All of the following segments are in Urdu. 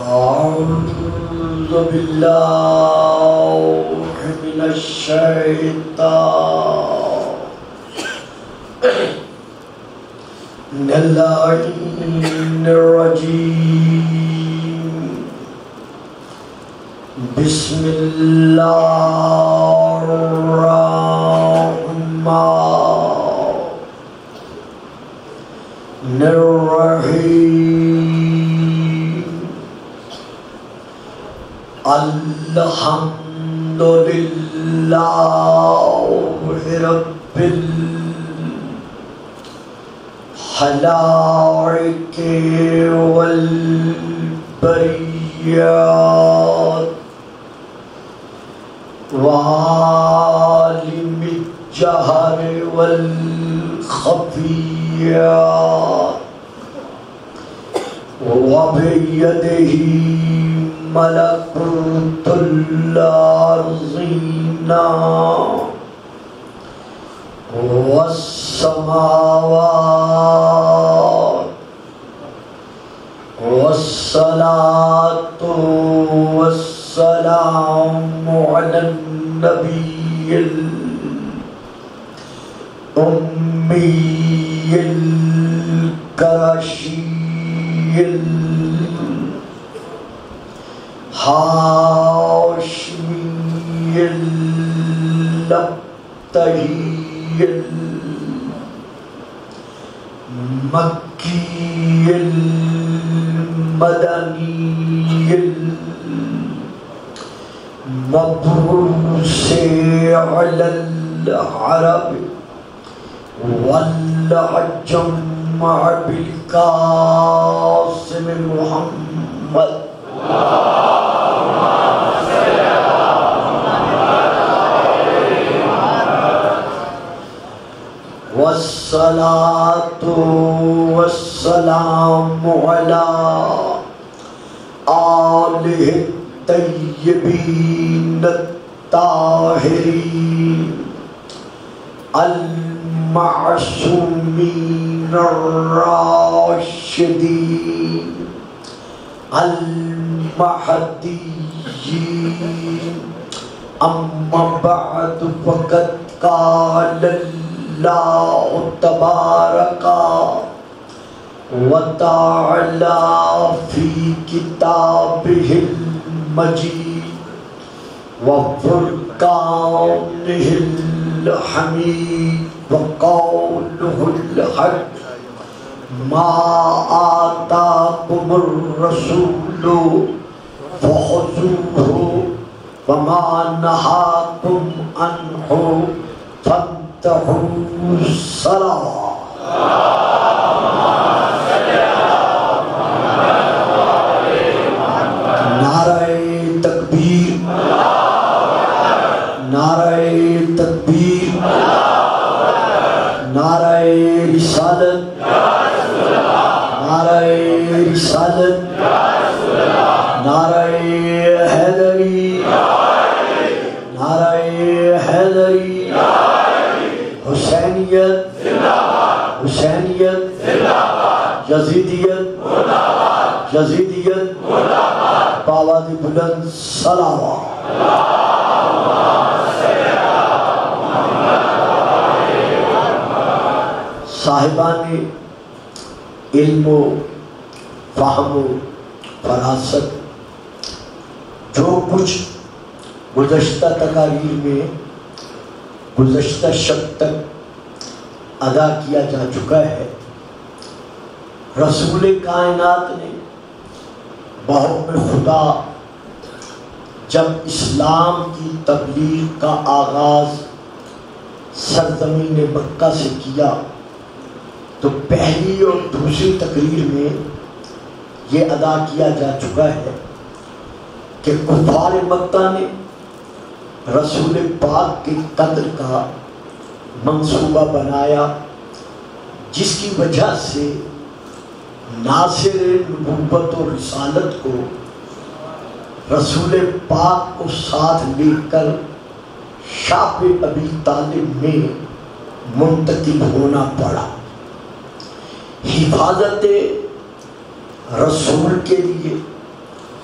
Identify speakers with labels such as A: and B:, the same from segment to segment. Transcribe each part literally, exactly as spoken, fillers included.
A: أعوذ بالله من الشيطان اللعين الرجيم بسم الله الرحمن الرحيم الحمد لله رب الخلائق والبريات وعالم الجهر والخفيات وبيده ملكوت الأرضين والسماوات والصلاة والسلام على النبي الأمي الكرشي الهاشمي اللبتهي المكي المدني المبعوث على العرب والعجم بالقاسم محمد والصلاة والسلام على آله الطيبين الطاهرين المعصومين الراشدين المهديين أما بعد فقد قال الله تبارك وتعالى في كتابه المجيد وفرقانه الحميد وقوله الحق ما آتاكم الرسول فخذوه وما نهاكم عنه فانتهوا الصلاة. نعرہ تکبیر، نعرہ تکبیر، نعرہ رسالت، نعرہ رسالت، نعرہ حیدری، نعرہ حیدری، حسینیت، حسینیت، یزیدیت، یزیدیت، باواد بلند صلوات. صاحبان علم و فہم و فراست جو کچھ گزشتہ تقاریر میں گزشتہ شب تک ادا کیا جا چکا ہے، رسول کائنات نے بحکم خدا جب اسلام کی تبلیغ کا آغاز سرزمین مکہ سے کیا تو پہلی اور دوسری تقریر میں یہ ادا کیا جا چکا ہے کہ کفار مکہ نے رسول پاک کے قتل کا منصوبہ بنایا، جس کی وجہ سے ناصر نبوت و رسالت کو رسول پاک کو ساتھ لے کر شاپ ابی طالب میں منتقل ہونا پڑا. حفاظت رسول کے لیے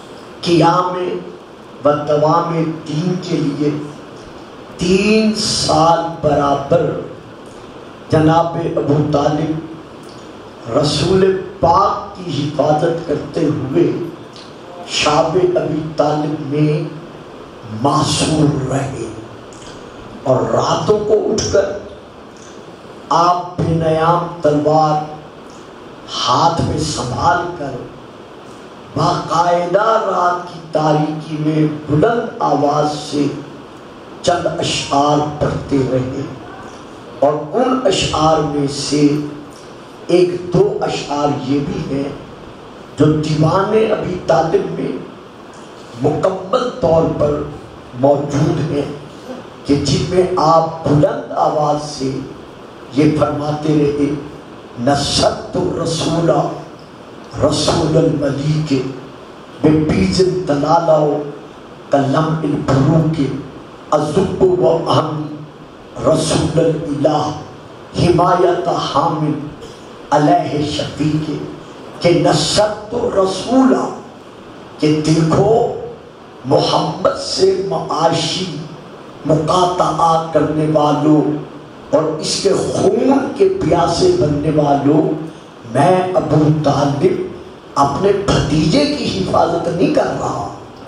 A: قیام و دوام دین کے لیے تین سال برابر جناب ابو طالب رسول پاک کی حفاظت کرتے ہوئے شعب ابی طالب میں معصور رہے، اور راتوں کو اٹھ کر آپ بے نیام تلوار ہاتھ میں سنبھال کر باقاعدہ رات کی تاریکی میں بلند آواز سے چند اشعار پڑھتے رہے، اور ان اشعار میں سے ایک دو اشعار یہ بھی ہیں جو دیوان ابی طالب میں مکمل طور پر موجود ہیں، کہ جن میں آپ بلند آواز سے یہ فرماتے رہے: نصرت الرسول رسول الملیک ببیز تلالہ کلم البروک ازب و اہم رسول الالہ حمایت حامل علیہ شفیق، کہ نصرت الرسول، کہ دیکھو محمد سے معاشی مقاطعہ کرنے والوں اور اس کے خون کے پیاسے بننے والوں، میں ابو طالب اپنے بھتیجے کی حفاظت نہیں کر رہا،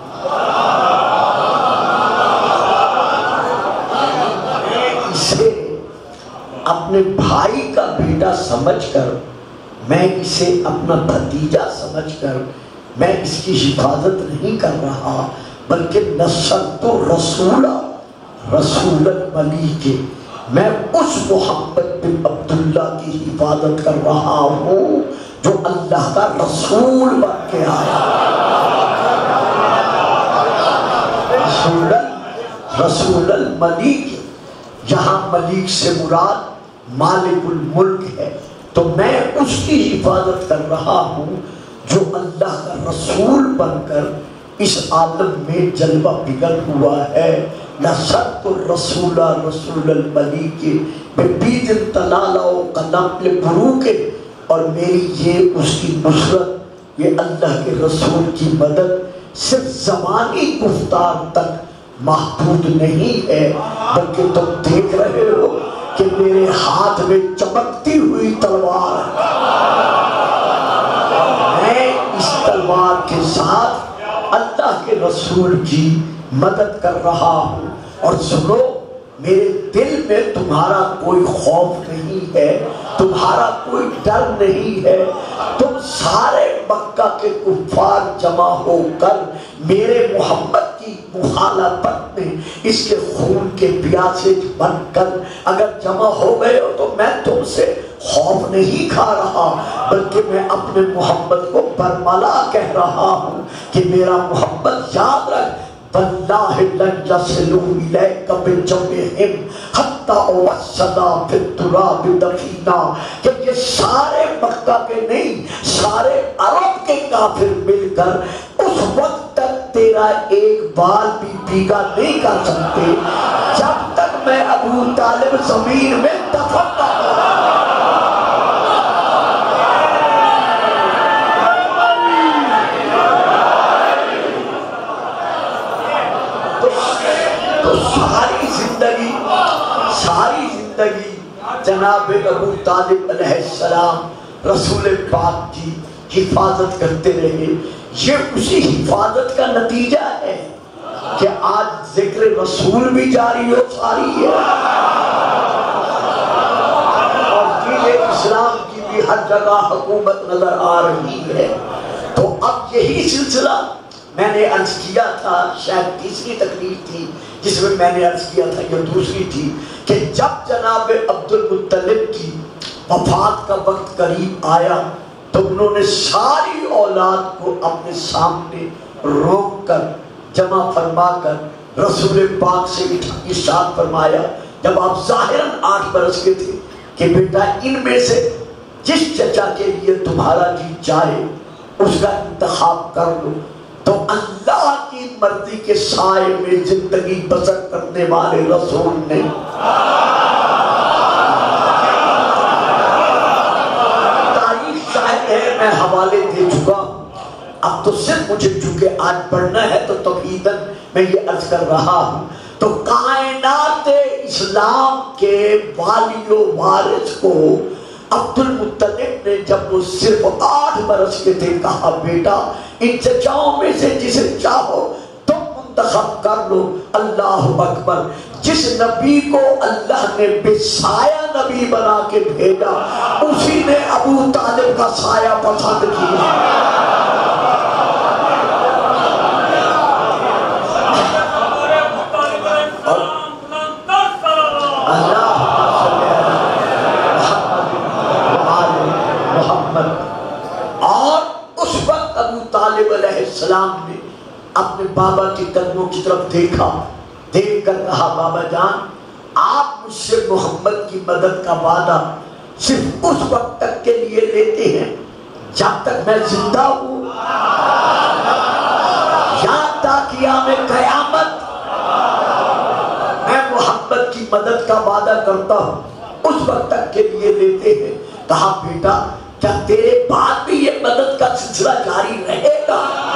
A: میں اسے اپنے بھائی کا بیٹا سمجھ کر، میں اسے اپنا بھتیجا سمجھ کر میں اس کی حفاظت نہیں کر رہا، بلکہ نصرت الرسول رسول الملیک، میں اس محمد بن عبداللہ کی حفاظت کر رہا ہوں جو اللہ کا رسول بن کے آیا، رسول رسول الملیک، یہاں ملیک سے مراد مالک الملک ہے، تو میں اس کی حفاظت کر رہا ہوں جو اللہ کا رسول بن کر اس عالم میں جلوہ بگل ہوا ہے۔ نصرت الرسول رسول الملیک ببیض تلالہ قلم البروک، اور میری یہ اس کی نصرت، یہ اللہ کے رسول کی مدد صرف زمانی گفتار تک محدود نہیں ہے، بلکہ تم دیکھ رہے ہو کہ میرے ہاتھ میں چمکتی ہوئی تلوار ہے، میں اس تلوار کے ساتھ اللہ کے رسول کی مدد کر رہا ہوں، اور سنو میرے دل میں تمہارا کوئی خوف نہیں ہے، تمہارا کوئی ڈر نہیں ہے، تم سارے مکہ کے کفار جمع ہو کر میرے محمد کی مخالفت میں اس کے خون کے پیاسے بن کر اگر جمع ہو گئے ہو تو میں تم سے خوف نہیں کھا رہا، بلکہ میں اپنے محمد کو برملا کہہ رہا ہوں کہ میرا محمد یاد رکھ، واللہ لن یصلوا الیک بجمعہم حتی اوسدا فی التراب دفینا، کہ یہ سارے مکہ کے نہیں، سارے عرب کے کافر مل کر اس وقت تک تیرا ایک بال بھی بھیگا نہیں کر سکتے جب تک میں ابو طالب زمین میں دفن نہ ہوں۔ ساری زندگی ساری زندگی جناب ابو طالب علیہ السلام رسول پاک کی حفاظت کرتے رہے، یہ اسی حفاظت کا نتیجہ ہے کہ آج ذکر رسول بھی جاری ہو ساری ہے، اور دین اسلام کی بھی ہر جگہ حکومت نظر آ رہی ہے۔ تو اب یہی سلسلہ میں نے عرض کیا تھا، شاید تیسری تقریر تھی جس میں میں نے عرض کیا تھا، یہ دوسری تھی، کہ جب جناب عبد المطلب کی وفات کا وقت قریب آیا تو انہوں نے ساری اولاد کو اپنے سامنے روک کر جمع فرما کر رسول پاک سے ارشاد فرمایا، جب آپ ظاہراً آٹھ برس کے تھے، کہ بیٹا ان میں سے جس چچا کے لیے تمہارا جی چاہے اس کا انتخاب کر لو۔ تو اللہ کی مرضی کے سائے میں زندگی بسر کرنے والے رسول نے تاریخ شاہد ہے، میں حوالے دے چکا، اب تو صرف مجھے چونکہ آج پڑھنا ہے تو توحیداً میں یہ عرض کر رہا ہوں، تو کائنات اسلام کے والی و وارث کو عبد المطلب نے جب وہ صرف آٹھ برس کے تھے کہا بیٹا ان چچاؤں میں سے جسے چاہو تم منتخب کر لو۔ اللہ اکبر، جس نبی کو اللہ نے بے سایہ نبی بنا کے بھیجا اسی نے ابو طالب کا سایہ پسند کیا۔ اور اس وقت ابو طالب علیہ السلام نے اپنے بابا کے قدموں کی طرف دیکھا، دیکھ کر کہا بابا جان آپ مجھ سے محمد کی مدد کا وعدہ صرف اس وقت تک کے لیے لیتے ہیں جب تک میں زندہ ہوں، یا تا قیام قیامت میں محمد کی مدد کا وعدہ کرتا ہوں، اس وقت تک کے لیے لیتے ہیں۔ کہا بیٹا کیا تیرے بعد بھی یہ مدد کا سلسلہ جاری رہے گا؟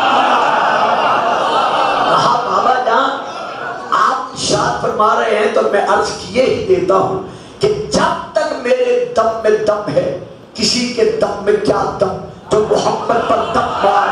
A: کہا بابا جان آپ ارشاد فرما رہے ہیں تو میں عرض کیے ہی دیتا ہوں کہ جب تک میرے دم میں دم ہے، کسی کے دم میں کیا دم، تو محمد پر دم مار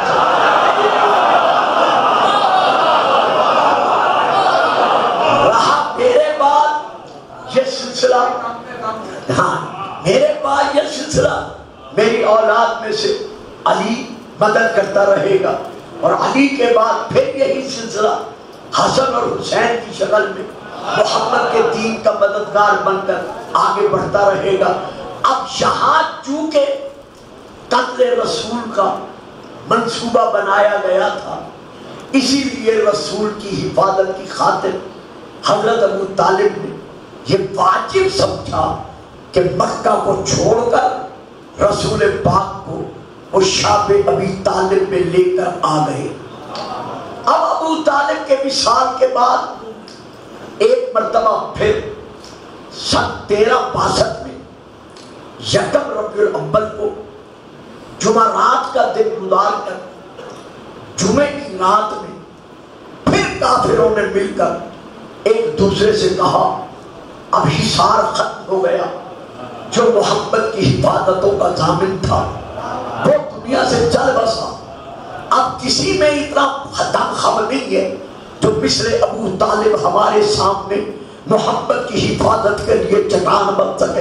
A: رہا میرے بعد یہ سلسلہ، ہاں میرے بعد یہ سلسلہ میری اولاد میں سے علی مدد کرتا رہے گا، اور علی کے بعد پھر یہی سلسلہ حسن اور حسین کی شکل میں محمد کے دین کا مددگار بن کر آگے بڑھتا رہے گا۔ اب یہاں چونکہ قتل رسول کا منصوبہ بنایا گیا تھا، اسی لیے رسول کی حفاظت کی خاطر حضرت ابو طالب نے یہ واجب سمجھا کہ مکہ کو چھوڑ کر رسول پاک کو وہ شاب ابی طالب میں لے کر آ گئے۔ اب ابو طالب کے وصال کے بعد ایک مرتبہ پھر سن تیرہ باسٹھ میں یکم ربیع الاول کو جمعرات کا دن گزار کر جمعے کی رات میں پھر کافروں نے مل کر ایک دوسرے سے کہا اب حصار ختم ہو گیا، جو محمد کی حفاظتوں کا ضامن تھا وہ دنیا سے چل بسا، اب کسی میں اتنا دم خم نہیں ہے جو مثل ابو طالب ہمارے سامنے محمد کی حفاظت کے لیے چٹان بن سکے۔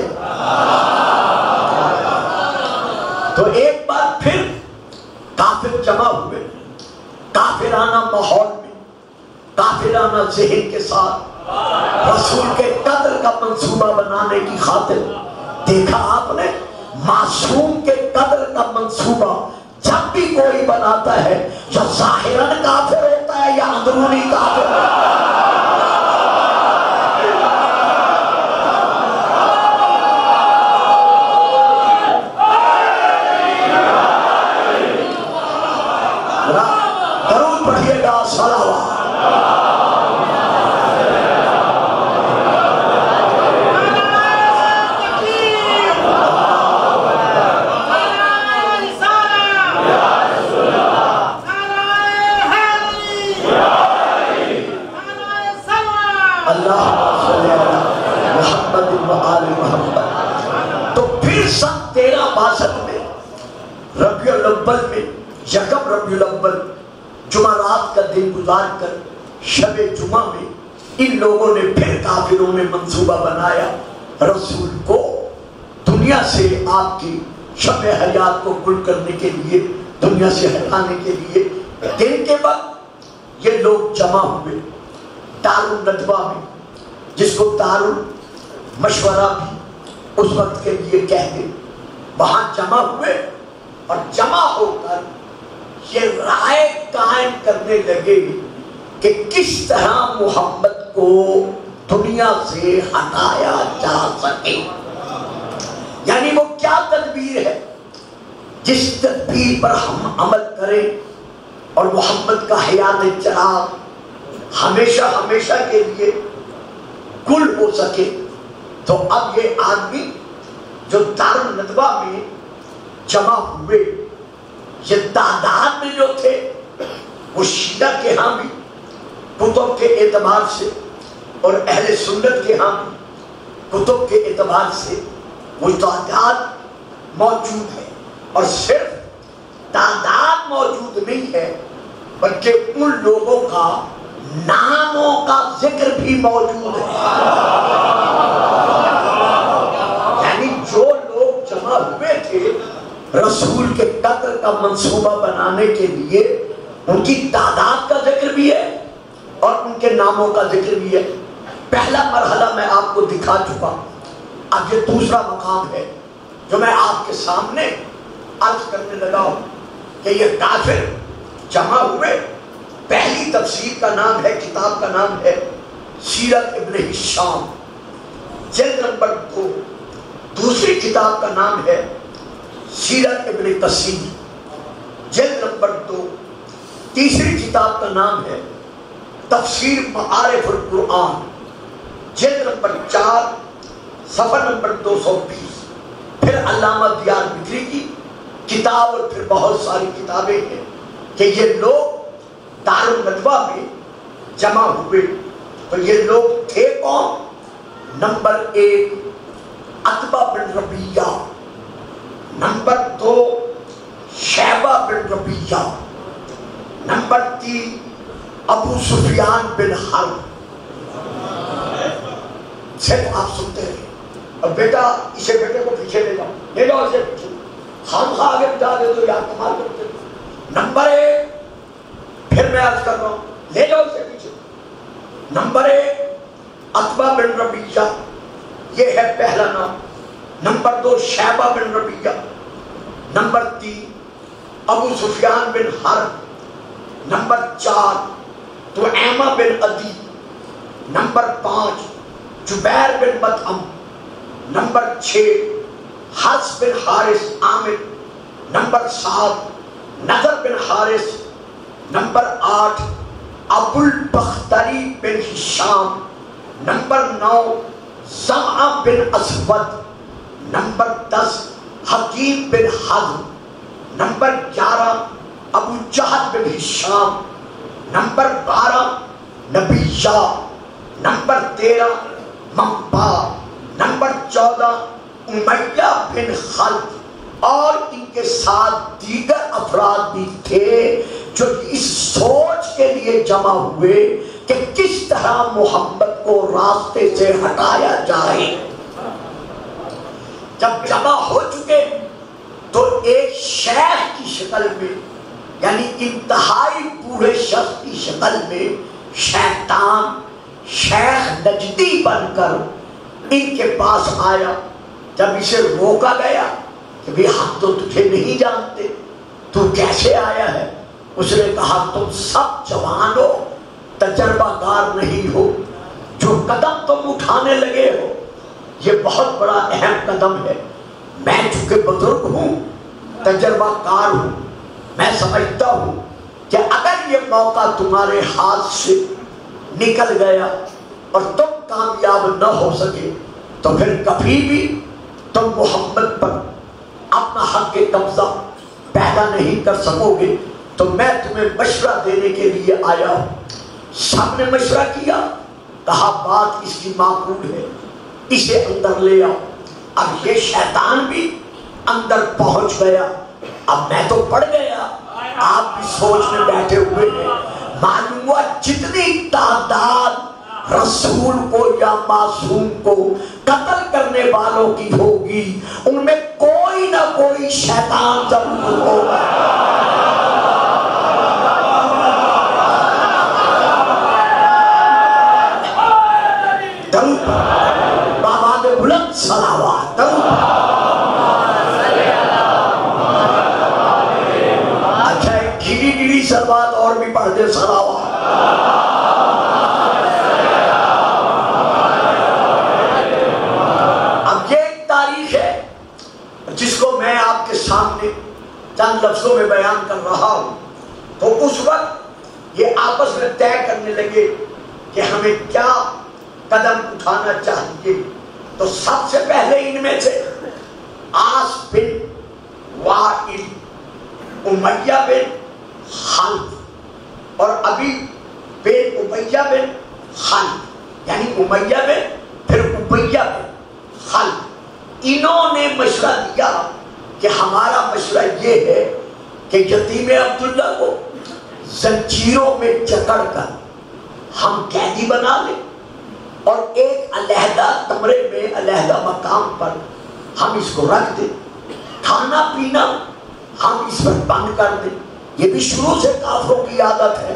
A: تو ایک بار پھر کافر جمع ہوئے، کافرانہ ماحول میں، کافرانہ ذہن کے ساتھ رسول کے قتل کا منصوبہ بنانے کی خاطر۔ دیکھا آپ نے معصوم کے قتل کا منصوبہ جب بھی کوئی بناتا ہے یا ظاہراً کافر ہوتا ہے یا اندرونی کافر ہوتا ہے۔ درود پڑھیے گا، صلوات۔ تو پھر سن تیرہ باسٹھ میں ربیع الاول میں یکم ربیع الاول جمعرات کا دن گزار کر شب جمعہ میں ان لوگوں نے پھر کافروں نے منصوبہ بنایا رسول کو دنیا سے آپ کی شب حیات کو گل کرنے کے لیے، دنیا سے ہٹانے کے لیے۔ دن کے وقت یہ لوگ جمع ہوئے دار الندوہ میں، جس کو دار المشورہ بھی اس وقت کے لیے کہتے، وہاں جمع ہوئے اور جمع ہو کر یہ رائے قائم کرنے لگے کہ کس طرح محمد کو دنیا سے ہٹایا جا سکے، یعنی وہ کیا تدبیر ہے جس تدبیر پر ہم عمل کریں اور محمد کا حیات چراغ ہمیشہ ہمیشہ کے لیے گل ہو سکے۔ تو اب یہ آدمی جو دار الندوہ میں جمع ہوئے یہ تعداد میں جو تھے وہ شیعہ کے ہاں بھی کتب کے اعتبار سے اور اہل سنت کے ہاں بھی کتب کے اعتبار سے وہ تعداد موجود ہے، اور صرف تعداد موجود نہیں ہے بلکہ ان لوگوں کا ناموں کا ذکر بھی موجود ہے۔ یعنی جو لوگ جمع ہوئے تھے رسول کے قتل کا منصوبہ بنانے کے لیے، ان کی تعداد کا ذکر بھی ہے اور ان کے ناموں کا ذکر بھی ہے۔ پہلا مرحلہ میں آپ کو دکھا چکا، اب یہ دوسرا مقام ہے جو میں آپ کے سامنے عرض کرنے لگا ہوں کہ یہ کافر جمع ہوئے۔ پہلی تفسیر کا نام ہے، کتاب کا نام ہے سیرت ابن ہشام جلد نمبر دو۔ دوسری کتاب کا نام ہے سیرت ابن کثیر جلد نمبر دو۔ تیسری کتاب کا نام ہے تفسیر معارف القرآن جلد نمبر چار صفحہ نمبر دو سو بیس۔ پھر علامہ دیار بکری کی کتاب اور پھر بہت ساری کتابیں ہیں کہ یہ لوگ دار الندوہ میں جمع ہوئے۔ تو یہ لوگ تھے کون؟ نمبر ایک عتبہ بن ربیعہ، نمبر دو شیبہ بن ربیعہ، نمبر تین ابو سفیان بن حرب۔ صرف آپ سنتے ہیں، اور بیٹا اسے بیٹے کو پیچھے لے جاؤ، لے جاؤ اسے پیچھے، خام خواہ آگے بجا دے تو یاد کمال کرتے ہیں۔ نمبر ایک، پھر میں عرض کر رہا ہوں، لے جاؤ اسے پیچھے۔ نمبر ایک عتبہ بن ربیعہ، یہ ہے پہلا نام۔ نمبر دو شیبہ بن ربیعہ، نمبر تین ابو سفیان بن حرب، نمبر چار طعیمہ بن عدی، نمبر پانچ جبیر بن مطعم، نمبر چھ حفص بن حارث عامر، نمبر سات نضر بن حارث، نمبر آٹھ ابو البختری بن ہشام، نمبر نو زمعہ بن اسود، نمبر دس حکیم بن حزم، نمبر گیارہ ابو جہل بن ہشام، نمبر بارہ نبیہ، نمبر تیرہ منبع، نمبر چودہ امیہ بن خلف، اور ان کے ساتھ دیگر افراد بھی تھے جو اس سوچ کے لیے جمع ہوئے کہ کس طرح محمد کو راستے سے ہٹایا جائے۔ جب جمع ہو چکے تو ایک شیخ کی شکل میں، یعنی انتہائی بوڑھے شخص کی شکل میں شیطان شیخ نجدی بن کر ان کے پاس آیا۔ جب اسے روکا گیا کہ بھی ہم تو تجھے نہیں جانتے، تو کیسے آیا ہے؟ اس نے کہا تم سب جوان ہو، تجربہ کار نہیں ہو، جو قدم تم اٹھانے لگے ہو یہ بہت بڑا اہم قدم ہے۔ میں چونکہ بزرگ ہوں، تجربہ کار ہوں، میں سمجھتا ہوں کہ اگر یہ موقع تمہارے ہاتھ سے نکل گیا اور تم کامیاب نہ ہو سکے تو پھر کبھی بھی تم محمد پر اپنا حق قبضہ پیدا نہیں کر سکو گے۔ تو میں تمہیں مشورہ دینے کے لیے آیا ہوں۔ سب نے مشورہ کیا، کہا بات اس کی معقول ہے، اسے اندر لے آؤ۔ اب یہ شیطان بھی اندر پہنچ گیا۔ اب میں تو پڑ گیا، آپ بھی سوچ میں بیٹھے ہوئے ہیں۔ معلوم ہوا جتنی تعداد رسول کو یا معصوم کو قتل کرنے والوں کی ہوگی، ان میں کوئی نہ کوئی شیطان ضرور ہوگا۔ درود بابا نے بلند صلوات، درود اچھا ایک گھیری گھیری صلوات اور بھی پڑھ دے، صلوات۔ اب یہ ایک تاریخ ہے جس کو میں آپ کے سامنے چند لفظوں میں بیان کر رہا ہوں۔ تو اس وقت یہ آپس میں طے کرنے لگے کہ ہمیں کیا قدم اٹھانا چاہیے۔ تو سب سے پہلے ان میں سے آس بن وائل امیہ بن خلف اور ابی بن امیہ بن خلف، یعنی امیہ بن پھر امیہ بن خلف، انہوں نے مشورہ دیا کہ ہمارا مشورہ یہ ہے کہ یتیم عبداللہ کو زنجیروں میں جکڑ کر ہم قیدی بنا لیں اور ایک علیحدہ کمرے میں علیحدہ مقام پر ہم اس کو رکھ دیں، کھانا پینا ہم اس پر بند کر دیں۔ یہ بھی شروع سے کافروں کی عادت ہے،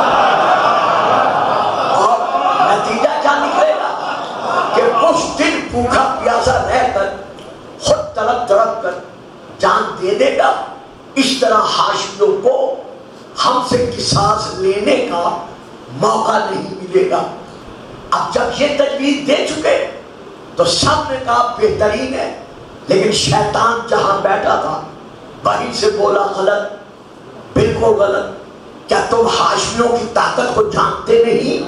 A: اور نتیجہ کیا نکلے گا کہ کچھ دن بھوکا پیاسا رہ کر خود تڑپ تڑپ کر جان دے دے گا۔ اس طرح حاشیوں کو ہم سے قصاص لینے کا موقع نہیں ملے گا۔ اب جب یہ تجویز دے چکے تو سب نے کہا بہترین ہے، لیکن شیطان جہاں بیٹھا تھا وہیں سے بولا غلط، بالکل غلط۔ کیا تم حاشیوں کی طاقت کو جانتے نہیں؟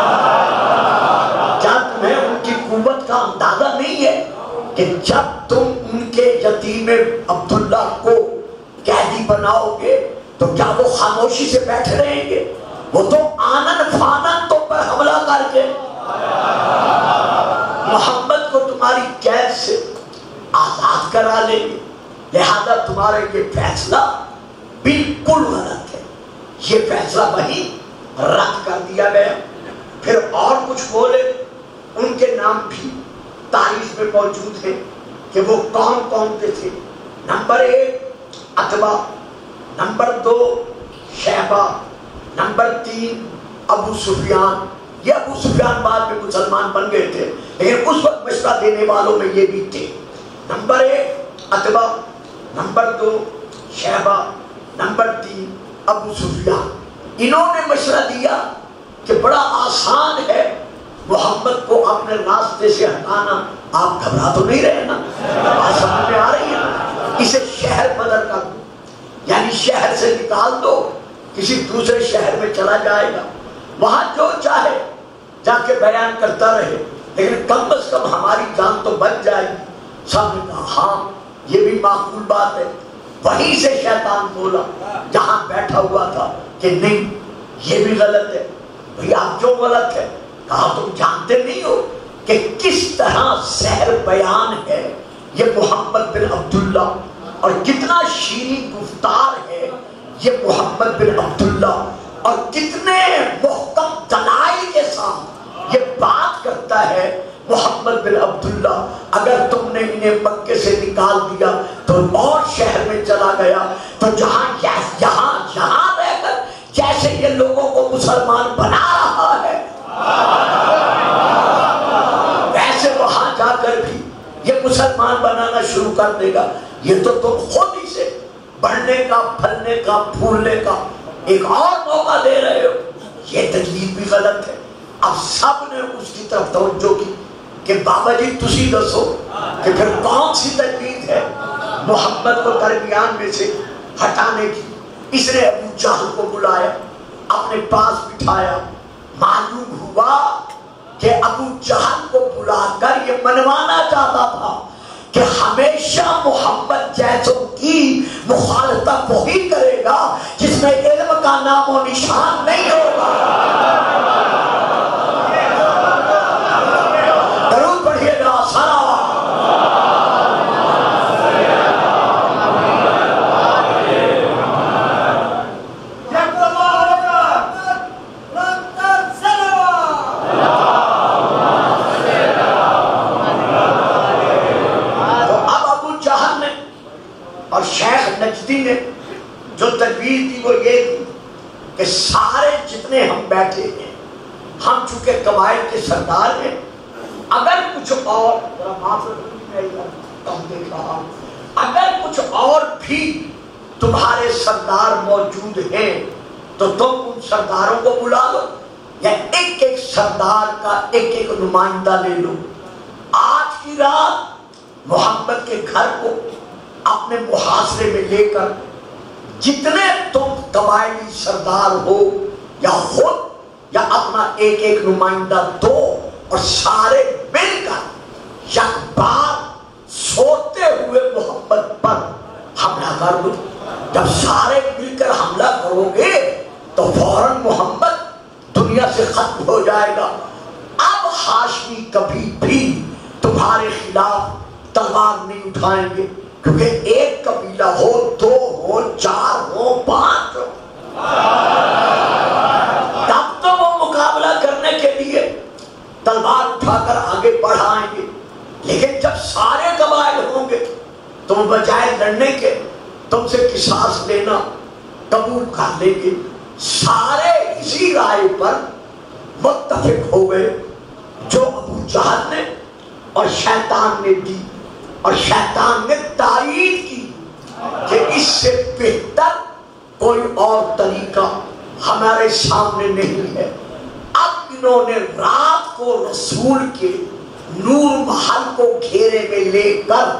A: کیا تمہیں ان کی قوت کا اندازہ نہیں ہے کہ جب تم ان کے یتیم عبداللہ کو قیدی بناؤ گے تو کیا وہ خاموشی سے بیٹھے رہیں گے؟ وہ تو آنن فانن تم پر حملہ کر کے محمد کو تمہاری قید سے آزاد کرا لیں گے۔ لہذا تمہارا یہ فیصلہ بالکل غلط ہے۔ یہ فیصلہ وہیں رد کر دیا گیا۔ پھر اور کچھ بولے، ان کے نام بھی تاریخ میں موجود ہیں کہ وہ کون کون کے تھے۔ نمبر ایک عتبہ، نمبر دو شیبہ، نمبر تین ابو سفیان۔ یہ ابو سفیان بعد میں مسلمان بن گئے تھے، لیکن اس وقت مشورہ دینے والوں میں یہ بھی تھے۔ نمبر ایک عتبہ، نمبر دو شیبہ، نمبر تین ابو سفیان۔ انہوں نے مشورہ دیا کہ بڑا آسان ہے محمد کو اپنے راستے سے ہٹانا۔ آپ گھبرا تو نہیں رہے نا؟ بات سمجھ میں آ رہی ہے؟ اسے شہر بدل کر دو، یعنی شہر سے نکال دو، کسی دوسرے شہر میں چلا جائے گا، وہاں جو چاہے جا کے بیان کرتا رہے، لیکن کم از کم ہماری جان تو بچ جائے گی۔ سب نے کہا ہاں یہ بھی معقول بات ہے۔ وہیں سے شیطان بولا جہاں بیٹھا ہوا تھا کہ نہیں یہ بھی غلط ہے۔ بھئی آپ جو غلط ہے؟ کہا تم جانتے نہیں ہو کہ کس طرح سحر بیان ہے یہ محمد بن عبداللہ، اور کتنا شیریں گفتار ہے یہ محمد بن عبداللہ، اور کتنے محکم دلائل کے ساتھ یہ بات کرتا ہے محمد بن عبداللہ۔ اگر تم نے انہیں مکے سے نکال دیا تو اور شہر میں چلا گیا تو جہاں یہاں یہاں رہ کر جیسے یہ لوگوں کو مسلمان بنا رہا ہے ویسے وہاں جا کر بھی یہ مسلمان بنانا شروع کر دے گا۔ یہ تو تم خود ہی سے بڑھنے کا، پھلنے کا، پھولنے کا ایک اور موقع دے رہے ہو۔ یہ تجویز بھی غلط ہے۔ اب سب نے اس کی طرف توجہ کی کہ بابا جی تسی دسو کہ پھر کون سی تجویز ہے محمد کو درمیان میں سے ہٹانے کی۔ اس نے ابو جہل کو بلایا، اپنے پاس بٹھایا۔ معلوم ہوا کہ ابو جہل کو بلا کر یہ منوانا چاہتا تھا کہ ہمیشہ محمد جیسوں کی مخالفت وہی کرے گا جس میں علم کا نام و نشان نہیں ہوگا۔ ضرور پڑھیے گا سنا۔ اور شیخ نجدی نے جو تجویز دی وہ یہ تھی کہ سارے جتنے ہم بیٹھے ہیں، ہم چونکہ قبائل کے سردار ہیں، اگر کچھ اور اگر کچھ اور بھی تمہارے سردار موجود ہیں تو تم ان سرداروں کو بلا لو، یا ایک ایک سردار کا ایک ایک نمائندہ لے لو۔ آج کی رات محمد کے گھر کو اپنے محاصرے میں لے کر جتنے تم قبائلی سردار ہو یا خود یا اپنا ایک ایک نمائندہ دو، اور سارے مل کر یک بار سوتے ہوئے محمد پر حملہ کر دو۔ جب سارے مل کر حملہ کرو گے تو فوراً محمد دنیا سے ختم ہو جائے گا. اب ہاشمی کبھی بھی تمہارے خلاف تلوار نہیں اٹھائیں گے، کیونکہ ایک قبیلہ ہو، دو ہو، چار ہو، پانچ ہو، تب تو وہ مقابلہ کرنے کے لیے تلوار اٹھا کر آگے بڑھائیں گے. لیکن جب سارے قبائل ہوں گے تم بجائے لڑنے کے تم سے قصاص لینا قبول کر لیں گے. سارے اسی رائے پر متفق ہو گئے جو ابو جہل نے اور شیطان نے دی، اور شیطان نے تائید کی کہ اس سے بہتر کوئی اور طریقہ ہمارے سامنے نہیں ہے. اب انہوں نے رات کو رسول کے نور محل کو گھیرے میں لے کر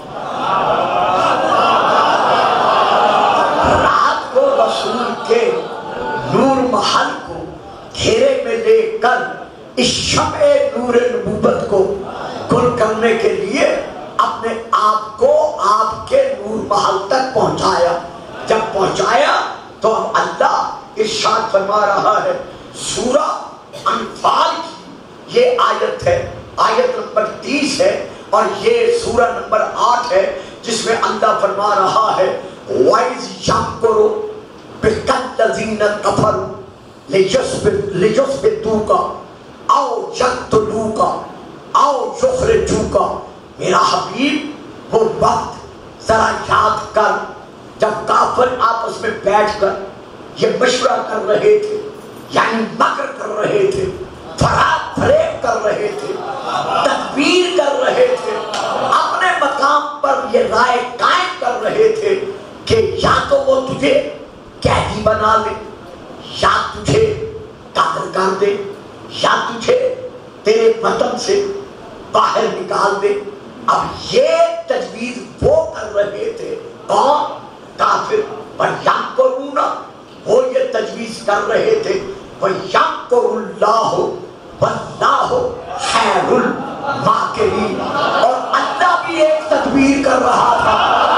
A: رات کو رسول کے نور محل کو گھیرے میں لے کر اس شمع نور نبوت کو گل کرنے کے لیے اپنے آپ کو آپ کے نور محل تک پہنچایا. جب پہنچایا تو اب اللہ ارشاد فرما رہا ہے. سورہ انفال کی یہ آیت ہے، آیت نمبر تیس ہے، اور یہ سورہ نمبر آٹھ ہے جس میں اللہ فرما رہا ہے وَإِذْ يَمْكُرُ بِكَ الَّذِينَ كَفَرُوا لِيُثْبِتُوكَ أَوْ يَقْتُلُوكَ أَوْ يُخْرِجُوكَ. میرا حبیب وہ وقت ذرا یاد کر جب کافر آپس میں بیٹھ کر یہ مشورہ کر رہے تھے، یعنی مکر کر رہے تھے، فریب فریب کر رہے تھے، تدبیر کر رہے تھے، اپنے مقام پر یہ رائے قائم کر رہے تھے کہ یا تو وہ تجھے قیدی بنا لے، یا تجھے قتل کر دے، یا تجھے تیرے وطن سے باہر نکال دے. اب یہ تجویز وہ کر رہے تھے، کون؟ کافر. وَيَمْكُرُونَ وہ یہ تجویز کر رہے تھے وَيَمْكُرُ اللَّهُ وَاللَّهُ خَيْرُ الْمَاكِرِينَ. اور اللہ بھی ایک تدبیر کر رہا تھا.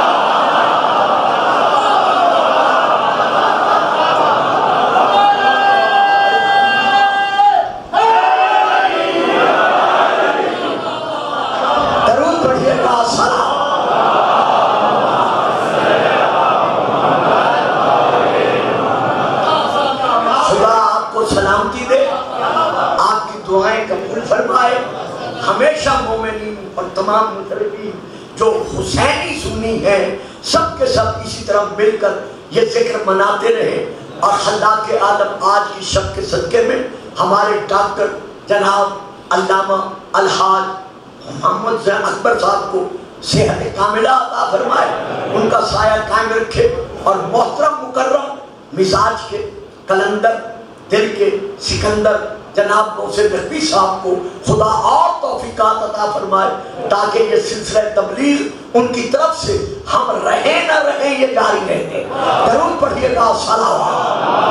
A: ہمیشہ مومنین اور تمام مقربین جو حسینی سنی ہیں سب کے سب اسی طرح مل کر یہ ذکر مناتے رہے. اور خلاق عالم آج کی شب کے صدقے میں ہمارے ڈاکٹر جناب علامہ الحاج محمد زین اکبر صاحب کو صحت کاملہ عطا فرمائے، ان کا سایہ قائم رکھے، اور محترم مکرم مزاج کے کلندر دل کے سکندر جناب محسن نقوی صاحب کو خدا اور توفیقات عطا فرمائے تاکہ یہ سلسلہ تبلیغ ان کی طرف سے ہم رہے نہ رہے یہ جاری رہے. ضرور پڑھیے گا صلوات.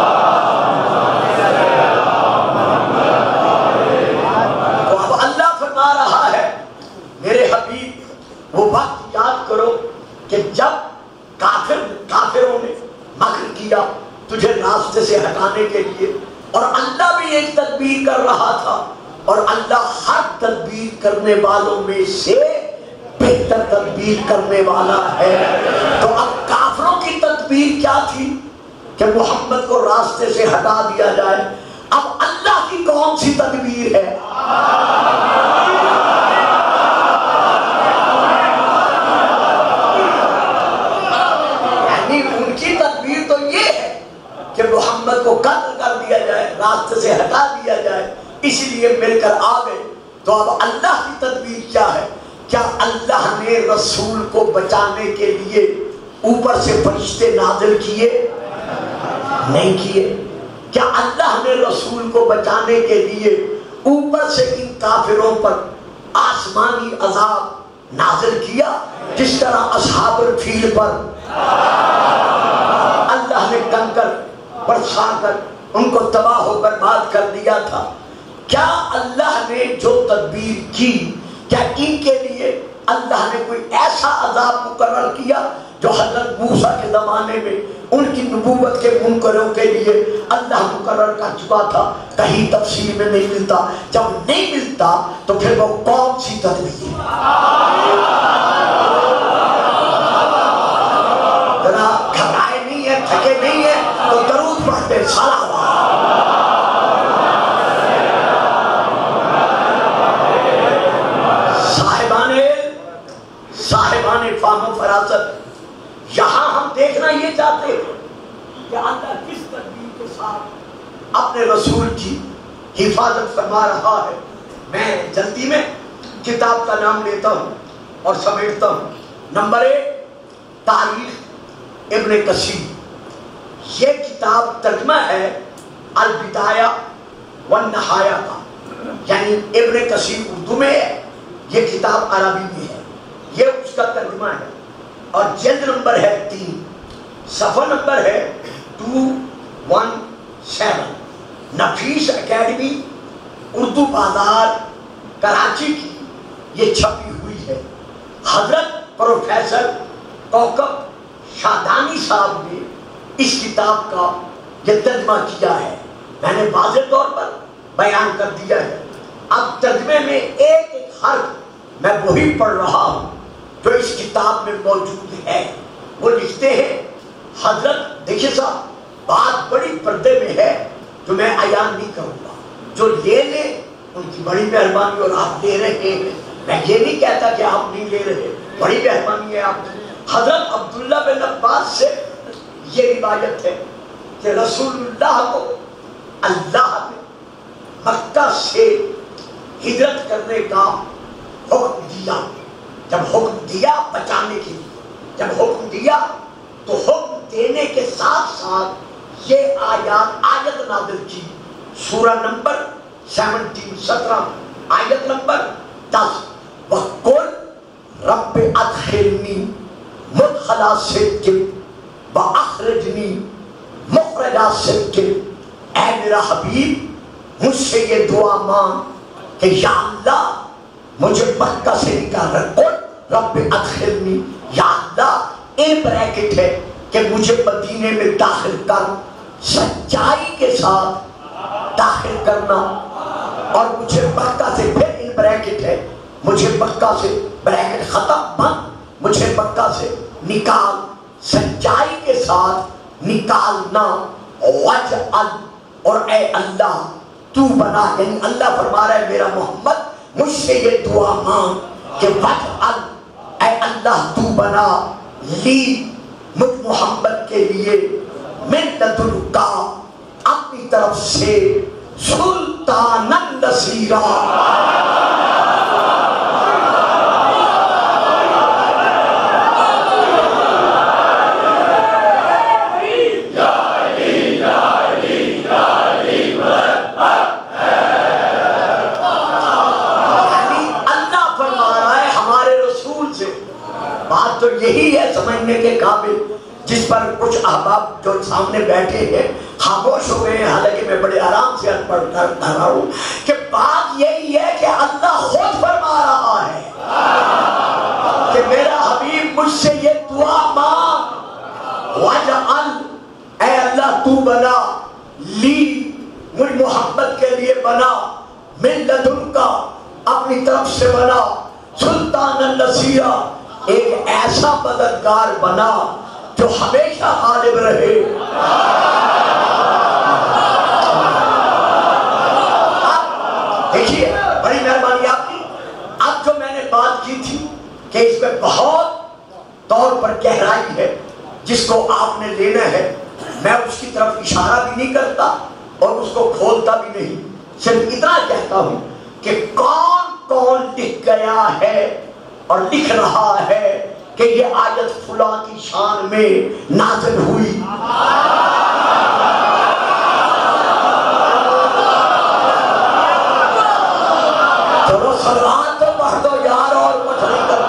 A: تو اب اللہ فرما رہا ہے میرے حبیب وہ وقت یاد کرو کہ جب کافر کافروں نے مکر کیا تجھے راستے سے ہٹانے کے لیے، اور اللہ بھی ایک تدبیر کر رہا تھا، اور اللہ ہر تدبیر کرنے والوں میں سے بہتر تدبیر کرنے والا ہے. تو اب کافروں کی تدبیر کیا تھی کہ محمد کو راستے سے ہٹا دیا جائے. اب اللہ کی کون سی تدبیر ہے؟ یعنی ان کی تدبیر تو یہ ہے کہ محمد کو قتل کر دیا جائے، راستے سے ہٹا دیا جائے، اسی لیے مل کر آ گئے. تو اب اللہ کی تدبیر کیا ہے؟ کیا اللہ نے رسول کو بچانے کے لیے اوپر سے فرشتے نازل کیے؟ نہیں کیے. کیا اللہ نے رسول کو بچانے کے لیے اوپر سے ان کافروں پر آسمانی عذاب نازل کیا جس طرح اصحاب الفیل پر اللہ نے کنکر برسا کر ان کو تباہ ہو برباد کر دیا تھا؟ کیا اللہ نے جو تدبیر کی کیا ان کے لیے اللہ نے کوئی ایسا عذاب مقرر کیا جو حضرت موسیٰ کے زمانے میں ان کی نبوت کے منکروں کے لیے اللہ مقرر کر چکا تھا، کہیں تفسیر میں نہیں ملتا. جب نہیں ملتا تو پھر وہ کون سی تدبیر ہے؟ ذرا گھبرائے نہیں ہے، تھکے نہیں ہے تو درود پڑھتے صلوات. صاحبان فہم و فراست، یہاں ہم دیکھنا یہ چاہتے ہیں کہ اللہ کس تدبیر کے ساتھ اپنے رسول کی حفاظت فرما رہا ہے. میں جلدی میں کتاب کا نام لیتا ہوں اور سمیٹتا ہوں. نمبر ایک، تاریخ ابن کثیر. یہ کتاب ترجمہ ہے البدایہ والنہایہ کا، یعنی ابن کثیر اردو میں ہے، یہ کتاب عربی میں ہے، یہ اس کا ترجمہ ہے. اور جلد نمبر ہے تین، صفحہ نمبر ہے دو سو سیون. نفیس اکیڈمی اردو بازار کراچی کی یہ چھپی ہوئی ہے. حضرت پروفیسر کوکب شادانی صاحب نے اس کتاب کا یہ ترجمہ کیا ہے. میں نے واضح طور پر بیان کر دیا ہے. اب ترجمے میں ایک ایک حرف میں وہی پڑھ رہا ہوں جو اس کتاب میں موجود ہے. وہ لکھتے ہیں، حضرت دیکھیے صاحب بات بڑی پردے میں ہے جو میں عیان نہیں کروں گا، جو لے لے ان کی بڑی مہربانی، اور آپ لے رہے ہیں، میں یہ نہیں کہتا کہ آپ نہیں لے رہے، بڑی مہربانی ہے آپ. حضرت عبداللہ بن عباس سے یہ روایت ہے کہ رسول اللہ کو اللہ نے مکہ سے ہجرت کرنے کا حکم دیا. جب حکم دیا بچانے کے لیے، جب حکم دیا تو حکم دینے کے ساتھ ساتھ یہ آیات آیت نازل کی. سورہ نمبر سیونٹین سترہ آیت نمبر دس، وَقُلْ رَبِّ أَدْخِلْنِي مُدْخَلَ صِدْقٍ وَأَخْرِجْنِي مُخْرَجَ صِدْقٍ. اے میرا حبیب مجھ سے یہ دعا مانگ کہ یا اللہ مجھے مکہ سے نکال رکھو. رب ادخلنی، یا اللہ اے بریکٹ ہے کہ مجھے مدینے میں داخل کر، سچائی کے ساتھ داخل کرنا، اور مجھے مکہ سے، پھر ان بریکٹ ہے مجھے مکہ سے، بریکٹ ختم بند، مجھے مکہ سے نکال، سچائی کے ساتھ نکالنا. وجعل، اور اے اللہ تو بنا، یعنی اللہ فرما رہا ہے میرا محمد مجھ سے یہ دعا مانگ کہ وجعل، اے اللہ تو بنا، لی مجھ محمد کے لیے، من لدنک، اپنی طرف سے، سلطانا نصیرا. تو یہی ہے سمجھنے کے قابل، جس پر کچھ احباب جو سامنے بیٹھے ہیں خاموش ہو گئے ہیں، حالانکہ میں بڑے آرام سے پڑھ کر رہا ہوں کہ بات یہی ہے کہ اللہ خود فرما رہا ہے کہ میرا حبیب مجھ سے یہ دعا مانگ، وجعل، اے اللہ تو بنا، لی مجھ محمد کے لیے بنا، من لدنک، اپنی طرف سے بنا، سلطانا نصیرا، ایک ایسا مددگار بنا جو ہمیشہ غالب رہے. دیکھیے بڑی مہربانی آپ کی. اب جو میں نے بات کی تھی کہ اس میں بہت طور پر گہرائی ہے جس کو آپ نے لینا ہے، میں اس کی طرف اشارہ بھی نہیں کرتا اور اس کو کھولتا بھی نہیں، صرف اتنا کہتا ہوں کہ کون کون لکھ گیا ہے اور لکھ رہا ہے کہ یہ آیت فلاں کی شان میں نازل ہوئی. چلو سلام تو پڑھ دو یار، اور کچھ نہیں کرتے.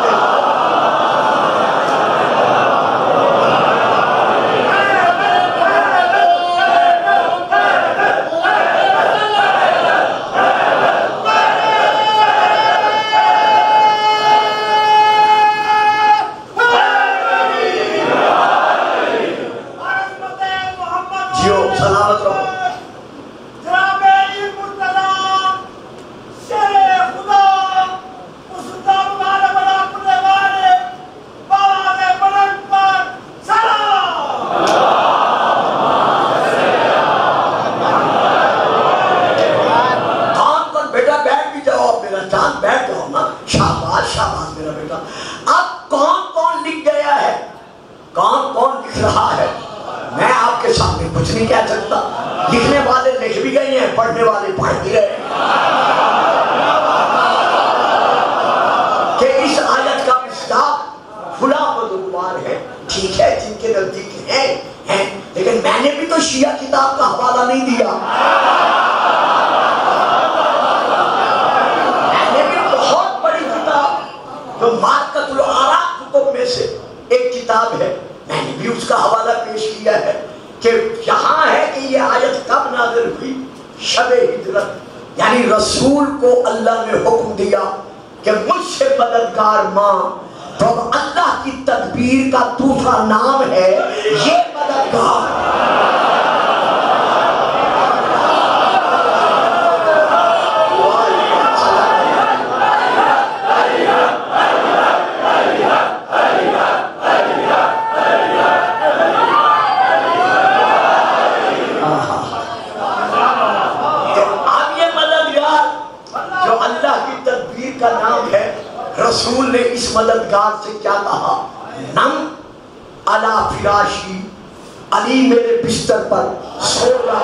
A: لکھ بھی گئی ہیں، پڑھنے والے پڑھ بھی رہے کہ اس آیت کا مصداق فلاں بزرگوار ہے. ٹھیک ہے، جن کے نزدیک ہے ہیں، لیکن میں نے بھی تو شیعہ کتاب کا حوالہ نہیں دیا. میں نے بھی بہت بڑی کتاب جو مارکت الآراء کتب میں سے ایک کتاب ہے، میں نے بھی اس کا حوالہ پیش کیا ہے کہ یہاں ہے کہ یہ آیت کب نازل ہوئی؟ شب ہجرت. یعنی رسول کو اللہ نے حکم دیا کہ مجھ سے مددگار مانگ، تو اللہ کی تدبیر کا دوسرا نام ہے یہ مددگار. کا نام ہے. رسول نے اس مددگار سے کیا کہا؟ نم علی فراشی، علی میرے بستر پر سو جا.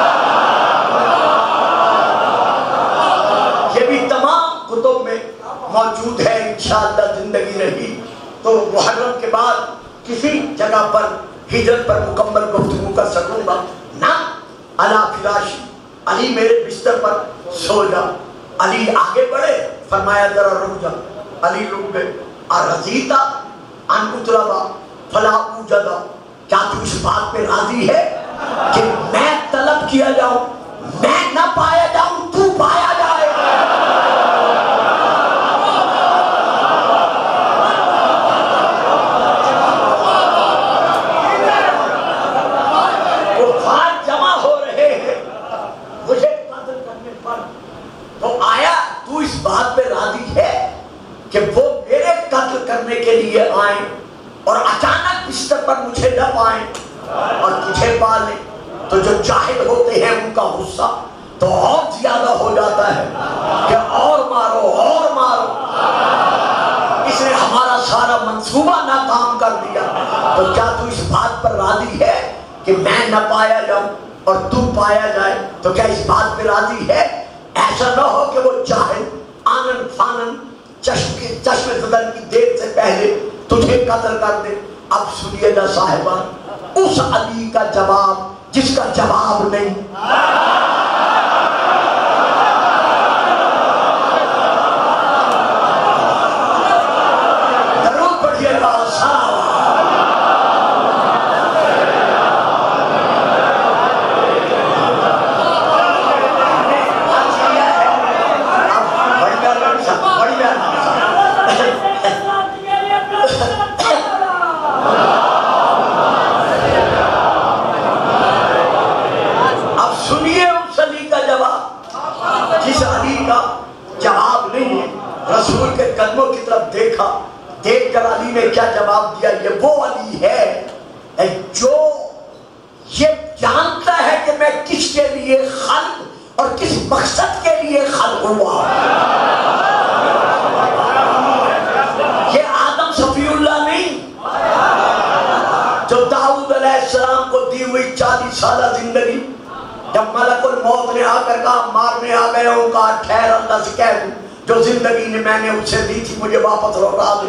A: یہ بھی تمام کتب میں موجود ہے. انشاءاللہ زندگی رہی تو محرم کے بعد کسی جگہ پر ہجرت پر مکمل گفتگو کر سکوں گا. نم علی فراشی، علی میرے بستر پر سو جا. علی آگے بڑھے، فرمایا ذرا رک جا. علی رک گئے. ارضیتا ان اطلبا فلا اوجدا، کیا تو اس بات پہ راضی ہے کہ میں طلب کیا جاؤں، میں نہ پایا جاؤں، تو پایا جائے؟ کفار جمع ہو رہے ہیں مجھے قتل کرنے پر، تو آیا تو اس بات پہ راضی ہے کہ وہ میرے قتل کرنے کے لیے آئیں اور اچانک بستر پر مجھے نہ پائیں اور تجھے پا لیں؟ تو جو جاہل ہوتے ہیں ان کا غصہ تو اور زیادہ ہو جاتا ہے کہ اور مارو اور مارو. اس نے ہمارا سارا منصوبہ ناکام کر دیا. تو کیا تو اس بات پر راضی ہے کہ میں نہ پایا جاؤں اور تو پایا جائے؟ تو کیا اس بات پہ راضی ہے؟ ایسا نہ ہو کہ وہ جاہل آنن فانن چشم کی چشم زدن کی دیر سے پہلے تجھے قتل کر دے. اب سنیے نا صاحبان اس علی کا جواب جس کا جواب نہیں. ضرور پڑھیے گا. رسول کے قدموں کی طرف دیکھا، دیکھ کر علی نے کیا جواب دیا؟ یہ وہ علی ہے جو یہ جانتا ہے کہ میں کس کے لیے خلق اور کس مقصد کے لیے خلق ہوا. یہ آدم صفی اللہ نہیں جو داؤد علیہ السلام کو دی ہوئی چالیس سالہ زندگی جب ملک الموت نے آ کر کہا مارنے آ گئے ہوں، کہا ٹھہر اللہ سے کہہ دوں جو زندگی نے میں نے اس سے دی تھی مجھے واپس لوٹا دے.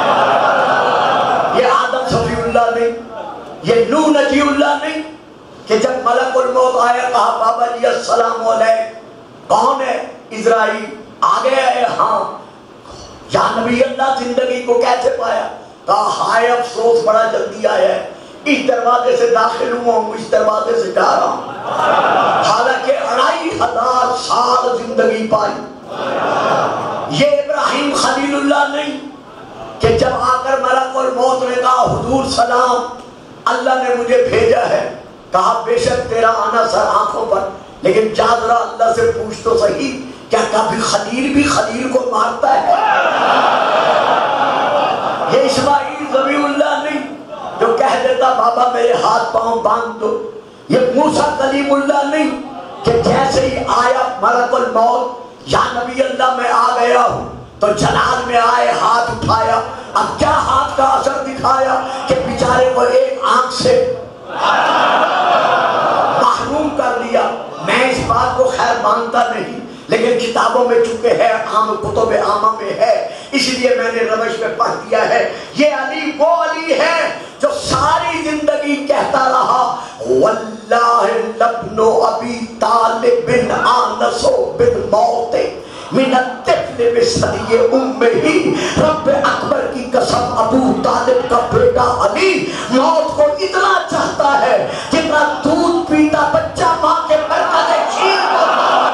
A: یہ آدم صفی اللہ نہیں، یہ نوح نجی اللہ نہیں کہ جب ملک الموت آیا کہا بابا جی السلام علیکم، کون ہے؟ اسرائیل. آ گیا ہے؟ ہاں. یا نبی اللہ زندگی کو کیسے پایا؟ کہا ہائے افسوس بڑا جلدی آیا ہے، اس دروازے سے داخل ہوا ہوں، اس دروازے سے جا رہا ہوں. حالانکہ اڑائی ہزار سال زندگی پائی. یہ ابراہیم خلیل اللہ نہیں کہ جب آ کر ملک الموت نے کہا حضور سلام اللہ نے مجھے بھیجا ہے، کہا بے شک تیرا آنا سر آنکھوں پر، لیکن جا ذرا اللہ سے پوچھ تو صحیح کیا کبھی خلیل بھی خلیل کو مارتا ہے؟ یہ اسماعیل ذبیح اللہ نہیں جو کہہ دیتا بابا میرے ہاتھ پاؤں باندھ دو. یہ موسیٰ کلیم اللہ نہیں کہ جیسے ہی آیا ملک الموت یا نبی اللہ میں آ گیا ہوں تو جلال میں آئے ہاتھ اٹھایا. اب کیا ہاتھ کا اثر دکھایا کہ بیچارے کو ایک آنکھ سے محروم کر دیا. میں کتاب کو خیر مانتا نہیں، لیکن کتابوں میں چونکہ ہے، عام کتب عامہ میں ہے، اس لیے میں نے روش میں پڑھ دیا ہے۔ یہ علی وہ علی ہے جو ساری زندگی کہتا رہا واللہ لبن ابی طالب آنس بالموت من الطفل بثدی امہ، رب اکبر کی قسم ابو طالب کا بیٹا علی موت کو اتنا چاہتا ہے جتنا دودھ پیتا بچہ ماں کے برکت کھیر کو۔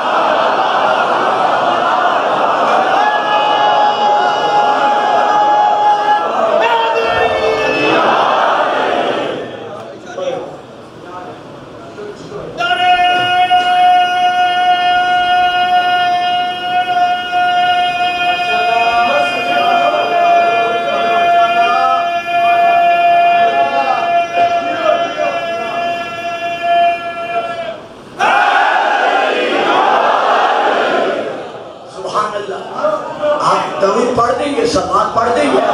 A: سبات پڑھ دیں گے۔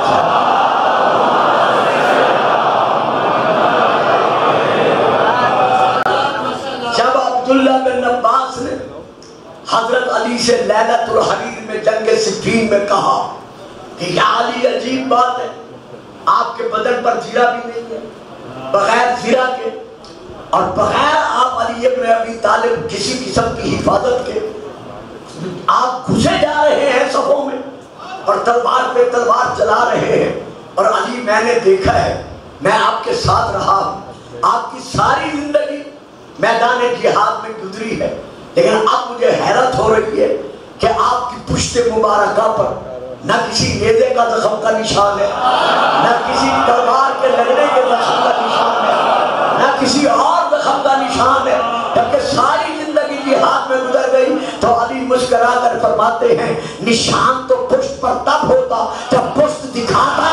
A: جب عبداللہ بن عباس نے حضرت علی سے لیلۃ الحریر میں جنگ صفین میں کہا کہ یا علی عجیب بات ہے، آپ کے بدن پر زیرہ بھی نہیں ہے، بغیر زیرہ کے اور بغیر آپ علی ابن ابی طالب کسی قسم کی حفاظت کے آپ گھسے جا رہے ہیں صفوں میں اور تلوار پہ تلوار چلا رہے ہیں، اور علی میں نے دیکھا ہے، میں آپ کے ساتھ رہا ہوں، آپ کی ساری زندگی میدان جہاد میں گزری ہے، لیکن اب مجھے حیرت ہو رہی ہے کہ آپ کی پشت مبارکہ پر نہ کسی نیزے کا زخم کا نشان ہے، نہ کسی تلوار کے لگنے کے زخم کا نشان ہے، نہ کسی اور زخم کا نشان ہے، جبکہ ساری زندگی جہاد میں گزر گئی۔ تو علی مسکرا کر فرماتے ہیں نشان تو پشت پر تب ہوتا جب پشت دکھاتا۔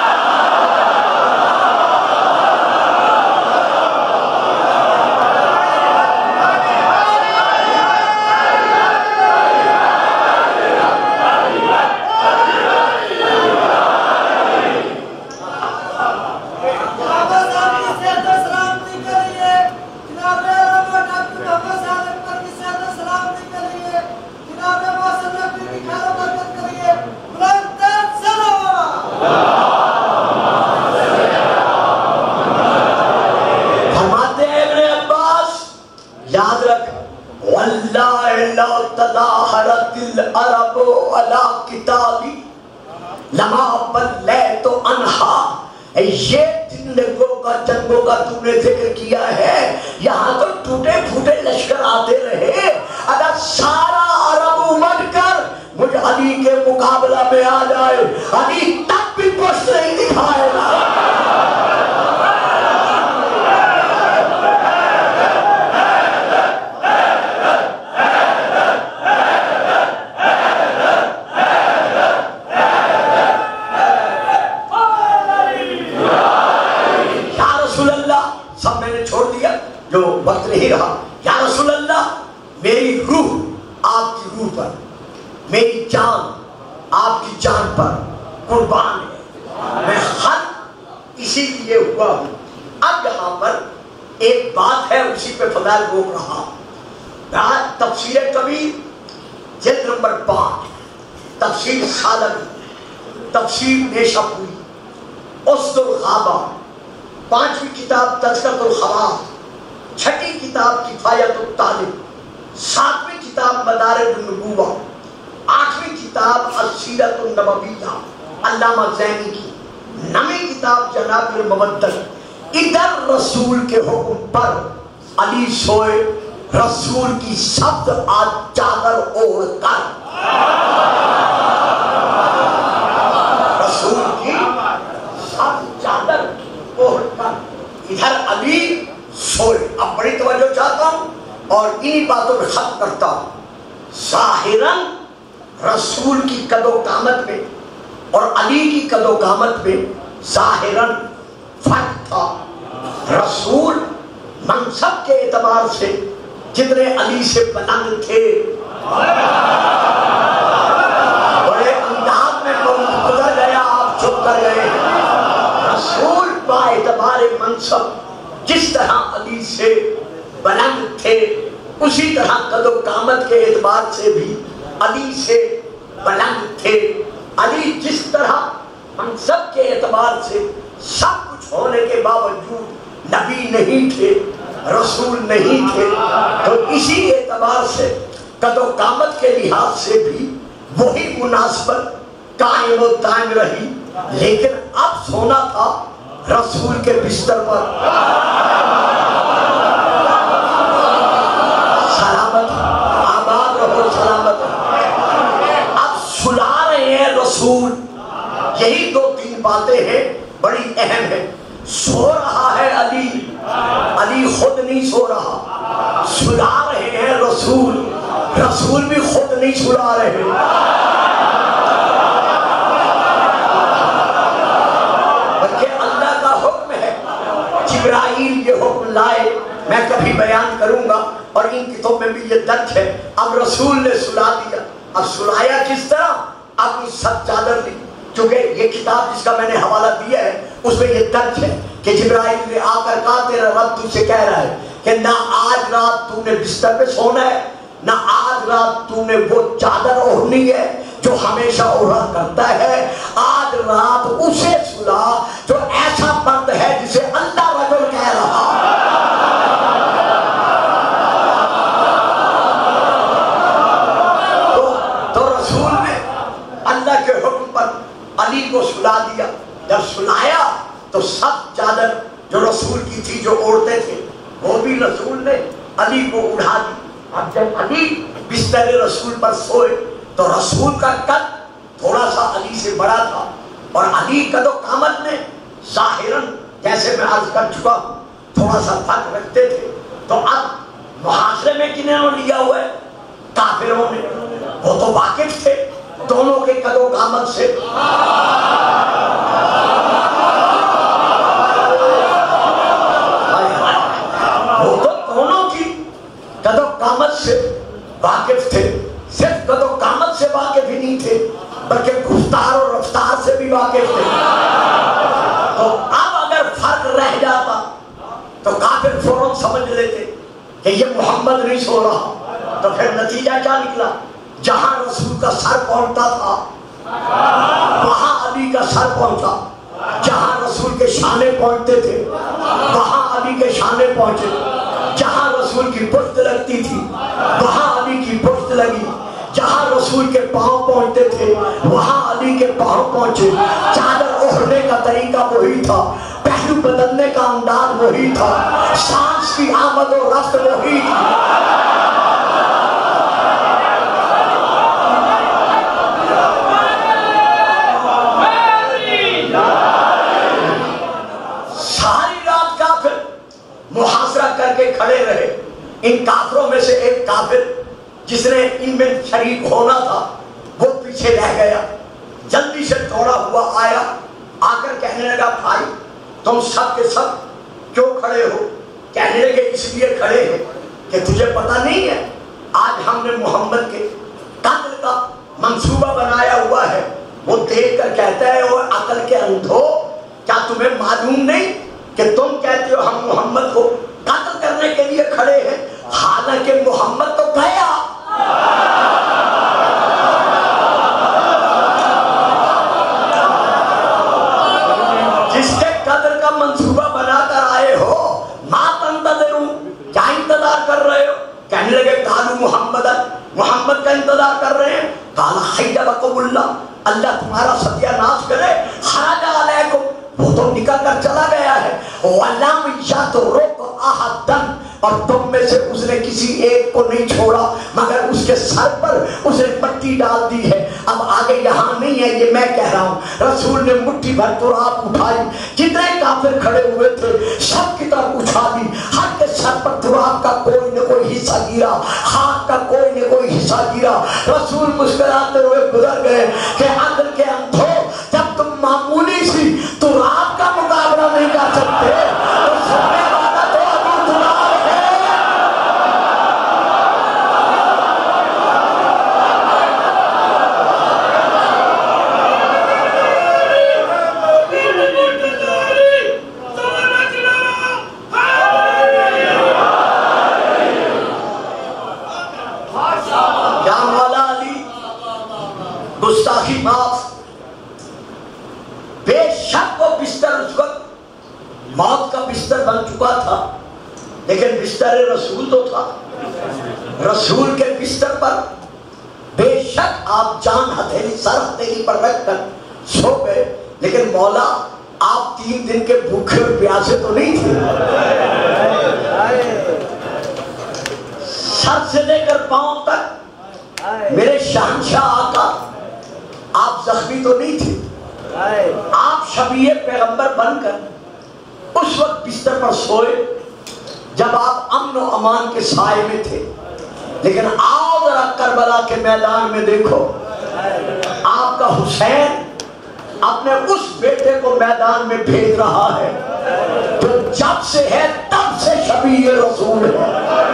A: لما بلیت انہا، یہ جنگوں کا جنگوں کا تم نے ذکر کیا ہے، یہاں تو ٹوٹے پھوٹے لشکر آتے رہے، اگر سارا عرب امٹ کر مجھ علی کے مقابلہ میں آ جائے، علی تب بھی پشت نہیں دکھائے گا۔ جو وقت نہیں رہا، یا رسول اللہ میری روح آپ کی روح پر، میری جان آپ کی جان پر قربان ہے، میں خط اسی لیے ہوا ہوں۔ اب یہاں پر ایک بات ہے، اسی پہ فضائل روک رہا، تفسیر کبیر جلد نمبر پانچ، تفسیر سالک، تفسیر نیشاپوری، اسد الغابہ، پانچویں کتاب تذکرۃ الخواص، چھٹی کتاب کفایت الطالب، ساتویں کتاب مدارج النبوہ، آٹھویں کتاب السیرۃ النبویہ علامہ زینی کی، نویں کتاب جناب المودت۔ ادھر رسول کے حکم پر علی سوئے، رسول کی سبز آج چادر اوڑھ کر، رسول کی سبز چادر اوڑھ کر ادھر علی سوئے۔ اب بڑی توجہ چاہتا ہوں اور انہی باتوں میں ختم کرتا ہوں۔ ظاہراً رسول کی قد و قامت میں اور علی کی قد و قامت میں ظاہراً فرق تھا۔ رسول منصب کے اعتبار سے جتنے علی سے بلند تھے، بڑے انداز میں گزر گیا، آپ چھپ کر گئے۔ رسول با اعتبار منصب جس طرح علی سے بلند تھے، اسی طرح قد و قامت کے اعتبار سے بھی علی سے بلند تھے. علی جس طرح ہم سب کے اعتبار سے سب کچھ ہونے کے باوجود نبی نہیں تھے, رسول نہیں تھے, تو اسی اعتبار سے قد و قامت کے لحاظ سے بھی وہی مناسبت قائم و دائم رہی. لیکن اب سونا تھا رسول کے بستر پر. سلامت آباد رہو, سلامت. اب سلا رہے ہیں رسول. یہی دو تین باتیں ہیں بڑی اہم ہیں. سو رہا ہے علی, علی خود نہیں سو رہا, سلا رہے ہیں رسول, رسول بھی خود نہیں سلا رہے. بلکہ اللہ کا حکم ہے, جبرائیل یہ حکم لائے, میں کبھی بیان کروں گا اور ان کتاب میں بھی یہ درج ہے. اب رسول نے سلا دیا. اب سلایا کس طرح؟ اب سب چادر لی, چونکہ یہ کتاب جس کا میں نے حوالہ دیا ہے اس میں یہ درج ہے کہ جبرائیل نے آ کر کہا تیرا رب تجھ سے کہہ رہا ہے کہ نہ آج رات تو نے بستر پہ سونا ہے, نہ آج رات تو نے وہ چادر اوڑھنی ہے جو ہمیشہ اوڑھا کرتا ہے. آج رات اسے سلا جو ایسا مرد ہے جسے اللہ رجل کہہ رہا. تو, تو رسول نے اللہ کے حکم پر علی کو سلا دیا. جب سلایا تو سب چادر جو رسول کی تھی جو اوڑھتے تھے وہ بھی رسول نے علی کو اڑا دی. اب جب علی بستر رسول پر سوئے تو رسول کا قد تھوڑا سا علی سے بڑا تھا, اور علی قد و قامت میں ظاہراً جیسے میں عرض کر چکا ہوں تھوڑا سا فرق رکھتے تھے. تو اب محاصرے میں کنہوں نے لیا ہوا ہے؟ کافروں نے. وہ تو واقف تھے دونوں کے قد و قامت سے. وہ تو دونوں کی قد و قامت سے واقف تھے. صرف قد و قامت سے واقف ہی نہیں تھے بلکہ گفتار اور رفتار سے بھی واقف تھے. تو اب اگر فرق رہ جاتا تو کافر فوراً سمجھ لیتے کہ یہ محمد نہیں سو رہا. تو پھر نتیجہ کیا نکلا؟ جہاں رسول کا سر پہنچتا تھا وہاں علی کا سر پہنچا, جہاں رسول کے شانے پہنچتے تھے وہاں علی کے شانے پہنچے, جہاں رسول کی پشت لگتی تھی وہاں علی کی پشت لگی, جہاں رسول کے پاؤں پہنچتے تھے وہاں علی کے پاؤں پہنچے. چادر اوڑھنے کا طریقہ وہی تھا, پہلو بدلنے کا انداز وہی تھا, سانس کی آمد و رفت وہی تھی. محاصرہ کر کے کھڑے رہے. ان کافروں میں سے ایک کافر جس نے ان میں شریک ہونا تھا وہ پیچھے رہ گیا. جلدی سے دوڑا ہوا آیا, آ کر کہنے لگا بھائی تم سب کے سب کیوں کھڑے ہو؟ کہنے لگے اس لیے کھڑے ہیں کہ تجھے پتہ نہیں ہے آج ہم نے محمد کے قتل کا منصوبہ بنایا ہوا ہے. وہ دیکھ کر کہتا ہے وہ عقل کے اندھو, کیا تمہیں معلوم نہیں کہ تم کہتے ہو ہم محمد کو قتل کرنے کے لیے کھڑے ہیں, حالانکہ محمد تو گیا. جس کے قتل کا منصوبہ بنا کر آئے ہو ما تنتظرون, کیا انتظار کر رہے ہو؟ کہنے لگے قالوا محمد, محمد کا انتظار کر رہے ہیں. قال حی بکم اللہ, اللہ تمہارا ستیہ ناش کرے. خرج علیکم, وہ تو نکل کر چلا گیا ہے. وَلَمْ يَتْرُكْ أَحَدًا, اور تم میں سے اس نے کسی ایک کو نہیں چھوڑا مگر اس کے سر پر اس نے مٹی ڈال دی ہے. اب آگے یہاں نہیں ہے یہ میں کہہ رہا ہوں. رسول نے مٹھی بھر تراب اٹھائی, جتنے کافر کھڑے ہوئے تھے سب کی طرف اٹھا دی. ہر کے سر پر تراب کا کوئی نہ کوئی حصہ گرا, خاک کا کوئی نہ کوئی حصہ گرا. رسول مسکراتے ہوئے گزر گئے کہ عقل کے اندھو, جب تم معمولی سی تراب کا مقابلہ نہیں کر سکتے تو سونے والا تو ابھی تراب ہے. گستاخی معاف. بے شک وہ بستر اس وقت موت کا بستر بن چکا تھا، لیکن بستر رسول تو تھا. رسول کے بستر پر بے شک آپ جان ہتھیلی سر ہتھیلی پر رکھ کر سو گئے، لیکن مولا آپ تین دن کے بھوکے اور پیاسے تو نہیں تھے. سر سے لے کر پاؤں تک میرے شہنشاہ آقا آپ زخمی تو نہیں تھے. آپ شبیہ پیغمبر بن کر اس وقت بستر پر سوئے جب آپ امن و امان کے سائے میں تھے. لیکن آؤ ذرا کربلا کے میدان میں دیکھو، آپ کا حسین اپنے اس بیٹے کو میدان میں بھیج رہا ہے جو جب سے ہے تب سے شبیہ رسول ہے.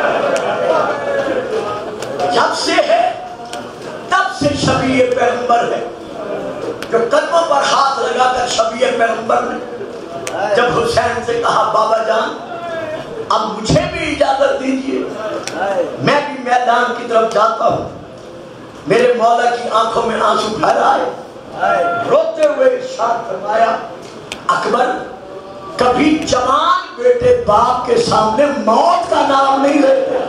A: جب سے ہے تب سے شبیہ پیغمبر ہے، جو قدموں پر ہاتھ لگا کر شبیہ پیغمبر نے جب حسین سے کہا بابا جان اب مجھے بھی اجازت دیجیے، میں بھی میدان کی طرف جاتا ہوں. میرے مولا کی آنکھوں میں آنسو بھر آئے، روتے ہوئے ارشاد فرمایا اکبر کبھی جوان بیٹے باپ کے سامنے موت کا نام نہیں لیتے.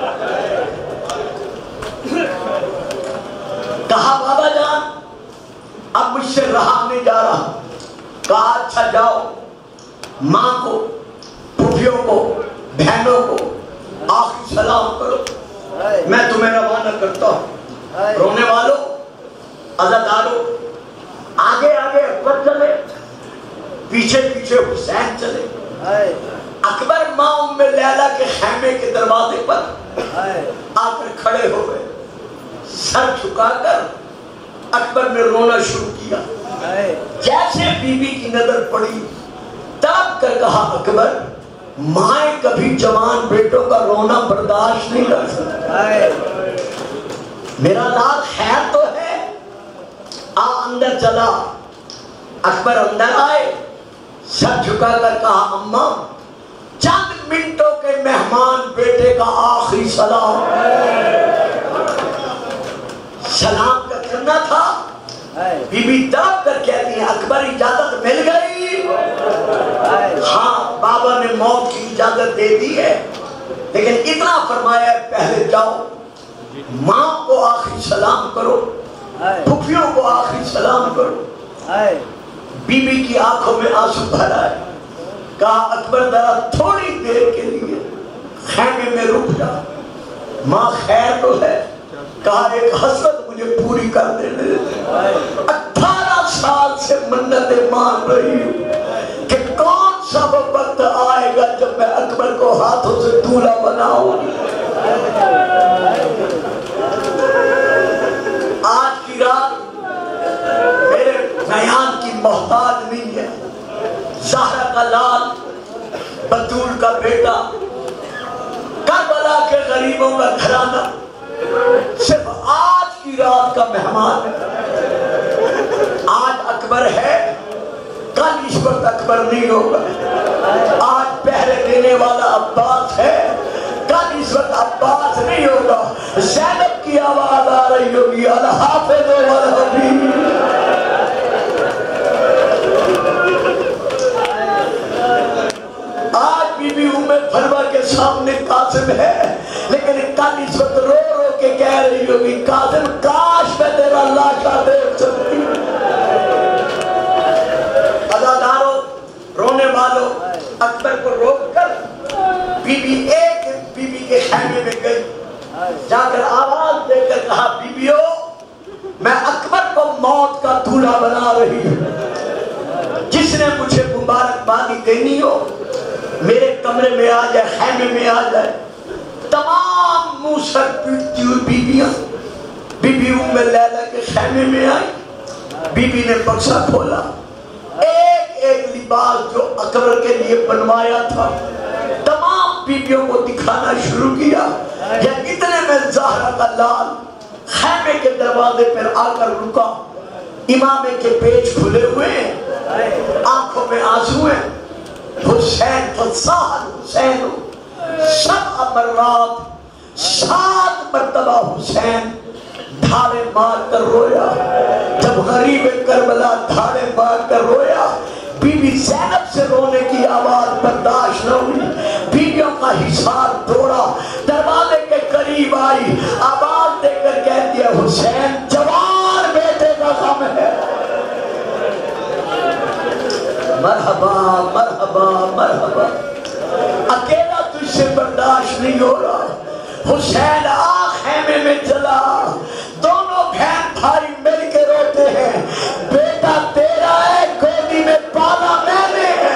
A: کہا بابا جان اب مجھ سے رہا نہیں جا رہا. کہا اچھا جاؤ، ماں کو، پھوپھیوں کو، بہنوں کو آخری سلام کرو، میں تمہیں روانہ کرتا ہوں. رونے والوں، عزاداروں، آگے آگے اکبر چلے، پیچھے پیچھے حسین چلے. اکبر ماں ام لیلہ کے خیمے کے دروازے پر آ کر کھڑے ہو گئے. سر جھکا کر اکبر نے رونا شروع کیا. جیسے بی بی کی نظر پڑی تڑپ کر کہا اکبر مائیں کبھی جوان بیٹوں کا رونا برداشت نہیں کر سکتا. میرا لال خیر تو ہے، آ اندر چلا. اکبر اندر آئے، سر جھکا کر کہا اماں چند منٹوں کے مہمان بیٹے کا آخری سلام. سلام کا کرنا تھا. بی بی تڑپ کر کہتی ہے اکبر اجازت مل گئی؟ ہاں بابا نے موت کی اجازت دے دی ہے، لیکن اتنا فرمایا ہے پہلے جاؤ ماں کو آخری سلام کرو، پھوپھیوں کو آخری سلام کرو. بی بی کی آنکھوں میں آنسو بھر آئے. کہا اکبر ذرا تھوڑی دیر کے لیے خیمے میں رک جا، ماں خیر تو ہے. کہا ایک حسرت مجھے پوری کر دینے. اٹھارہ سال سے منتیں مان رہی ہوں کہ کون سا وہ وقت آئے گا جب میں اکبر کو ہاتھوں سے دولہا بناؤں. آج کی رات میرے بیان کی محتاج نہیں ہے. زہرا کا لال، بطول کا بیٹا، کربلا کے غریبوں کا گھرانہ صرف آج کی رات کا مہمان ہے. آج اکبر ہے، کل اس وقت اکبر نہیں ہوگا. آج پہرے دینے والا عباس ہے، کل اس وقت عباس نہیں ہوگا. زینب کی آواز آ رہی ہوگی الحافظ والحبیب. آج بی بی ام فروا کے سامنے قاسم ہے، لیکن کل اس وقت رو رو کے کہہ رہی ہوگی قاسم کاش میں تیرا لاشا دیکھ سکتی. عزاداروں، رونے والوں، اکبر کو روک کر بی بی ایک بی بی کے خیمے میں گئی. جا کر آواز دے کر کہا بی بیو میں اکبر کو موت کا دولہا بنا رہی ہوں. جس نے مجھے مبارکبادی دینی ہو میرے کمرے میں آ جائے، خیمے میں آ جائے. تمام منہ سر پیٹتی ہوئی بیویاں بی بی ام لیلہ کے خیمے میں آئی. بی بی نے بکسا کھولا، ایک ایک لباس جو اکبر کے لیے بنوایا تھا تمام بیویوں کو دکھانا شروع کیا. یا اتنے میں زہرا کا لال خیمے کے دروازے پر آ کر رکا. امامے کے پیچ کھلے ہوئے، آنکھوں میں آنسو ہیں. حسین فصاحت حسین سب امرات سات مرتبہ حسین ڈھالے مار کر رویا. جب غریب کربلا دھاڑے مار کر رویا، بی بی زینب سے رونے کی آواز برداشت نہ ہوئی، بیویوں کا حصار توڑا، دروازے کے قریب آئی، آواز دے کر کہتی ہے حسین جوان بیٹے کا غم ہے۔ مرحبا مرحبا مرحبا، اکیلا تجھ سے برداشت نہیں ہو رہا۔ حسین آ خیمے میں چلا، دونوں بہن بھائی مل کے روتے ہیں، بیٹا تیرا ہے، گودی میں پالا میں نے ہے۔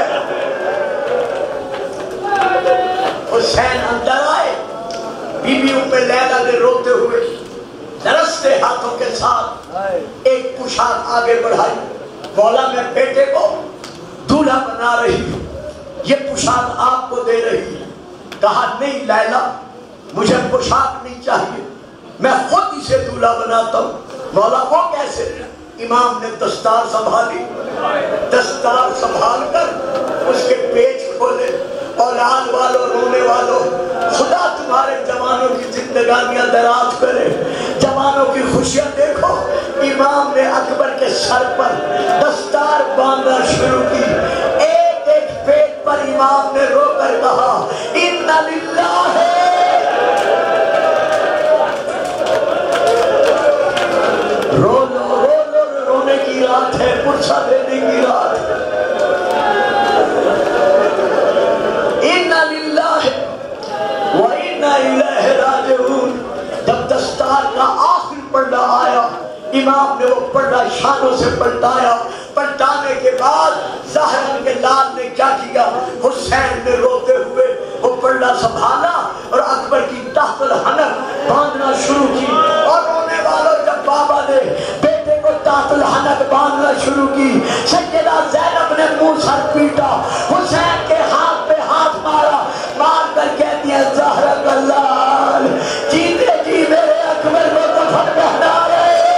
A: حسین اندر آئے، بی بی ام لیلہ نے روتے ہوئے لرزتے ہاتھوں کے ساتھ ایک پوشاک آگے بڑھائی، مولا میں بیٹے کو دولہا بنا رہی ہوں، یہ پوشاک آپ کو دے رہی ہے۔ کہا نہیں لیلہ، مجھے پوشاک نہیں چاہیے، میں خود اسے دولہا بناتا ہوں۔ مولا وہ کیسے؟ امام نے دستار سنبھالی، دستار سنبھال کر اس کے پیچ کھولے، اولاد والوں رونے والوں خدا تمہارے جوانوں کی زندگانیاں دراز کرے، جوانوں کی خوشیاں دیکھو۔ امام نے اکبر کے سر پر دستار باندھنا شروع کی، ایک ایک پیٹ پر امام نے رو کر کہا اِنَّ لِلَّهِ، رو لو رو لو، رونے کی رات ہے، پرسہ دینے کی رات ہے۔ اِنَّ لِلَّهِ وَإِنَّ إِلَيْهِ رَاجِعُونَ۔ جب دستار کا آخر پڑھنا آیا، امام نے وہ پڑھنا شانوں سے پلٹایا، پلٹانے کے بعد زہرا کے لال نے کیا کیا؟ حسین نے روتے ہوئے وہ پڑھنا سنبھالا اور اکبر کی تحت الحنک باندھنا شروع کی، اور رونے والوں جب بابا نے بیٹے کو تحت الحنک باندھنا شروع کی، سیدہ زینب نے منہ سر پیٹا، حسین کے ہاتھ پہ ہاتھ مارا، مار کر کہتی ہے زہرا کا لال جیتے جی میرے اکبر کو کفن پہنا رہے۔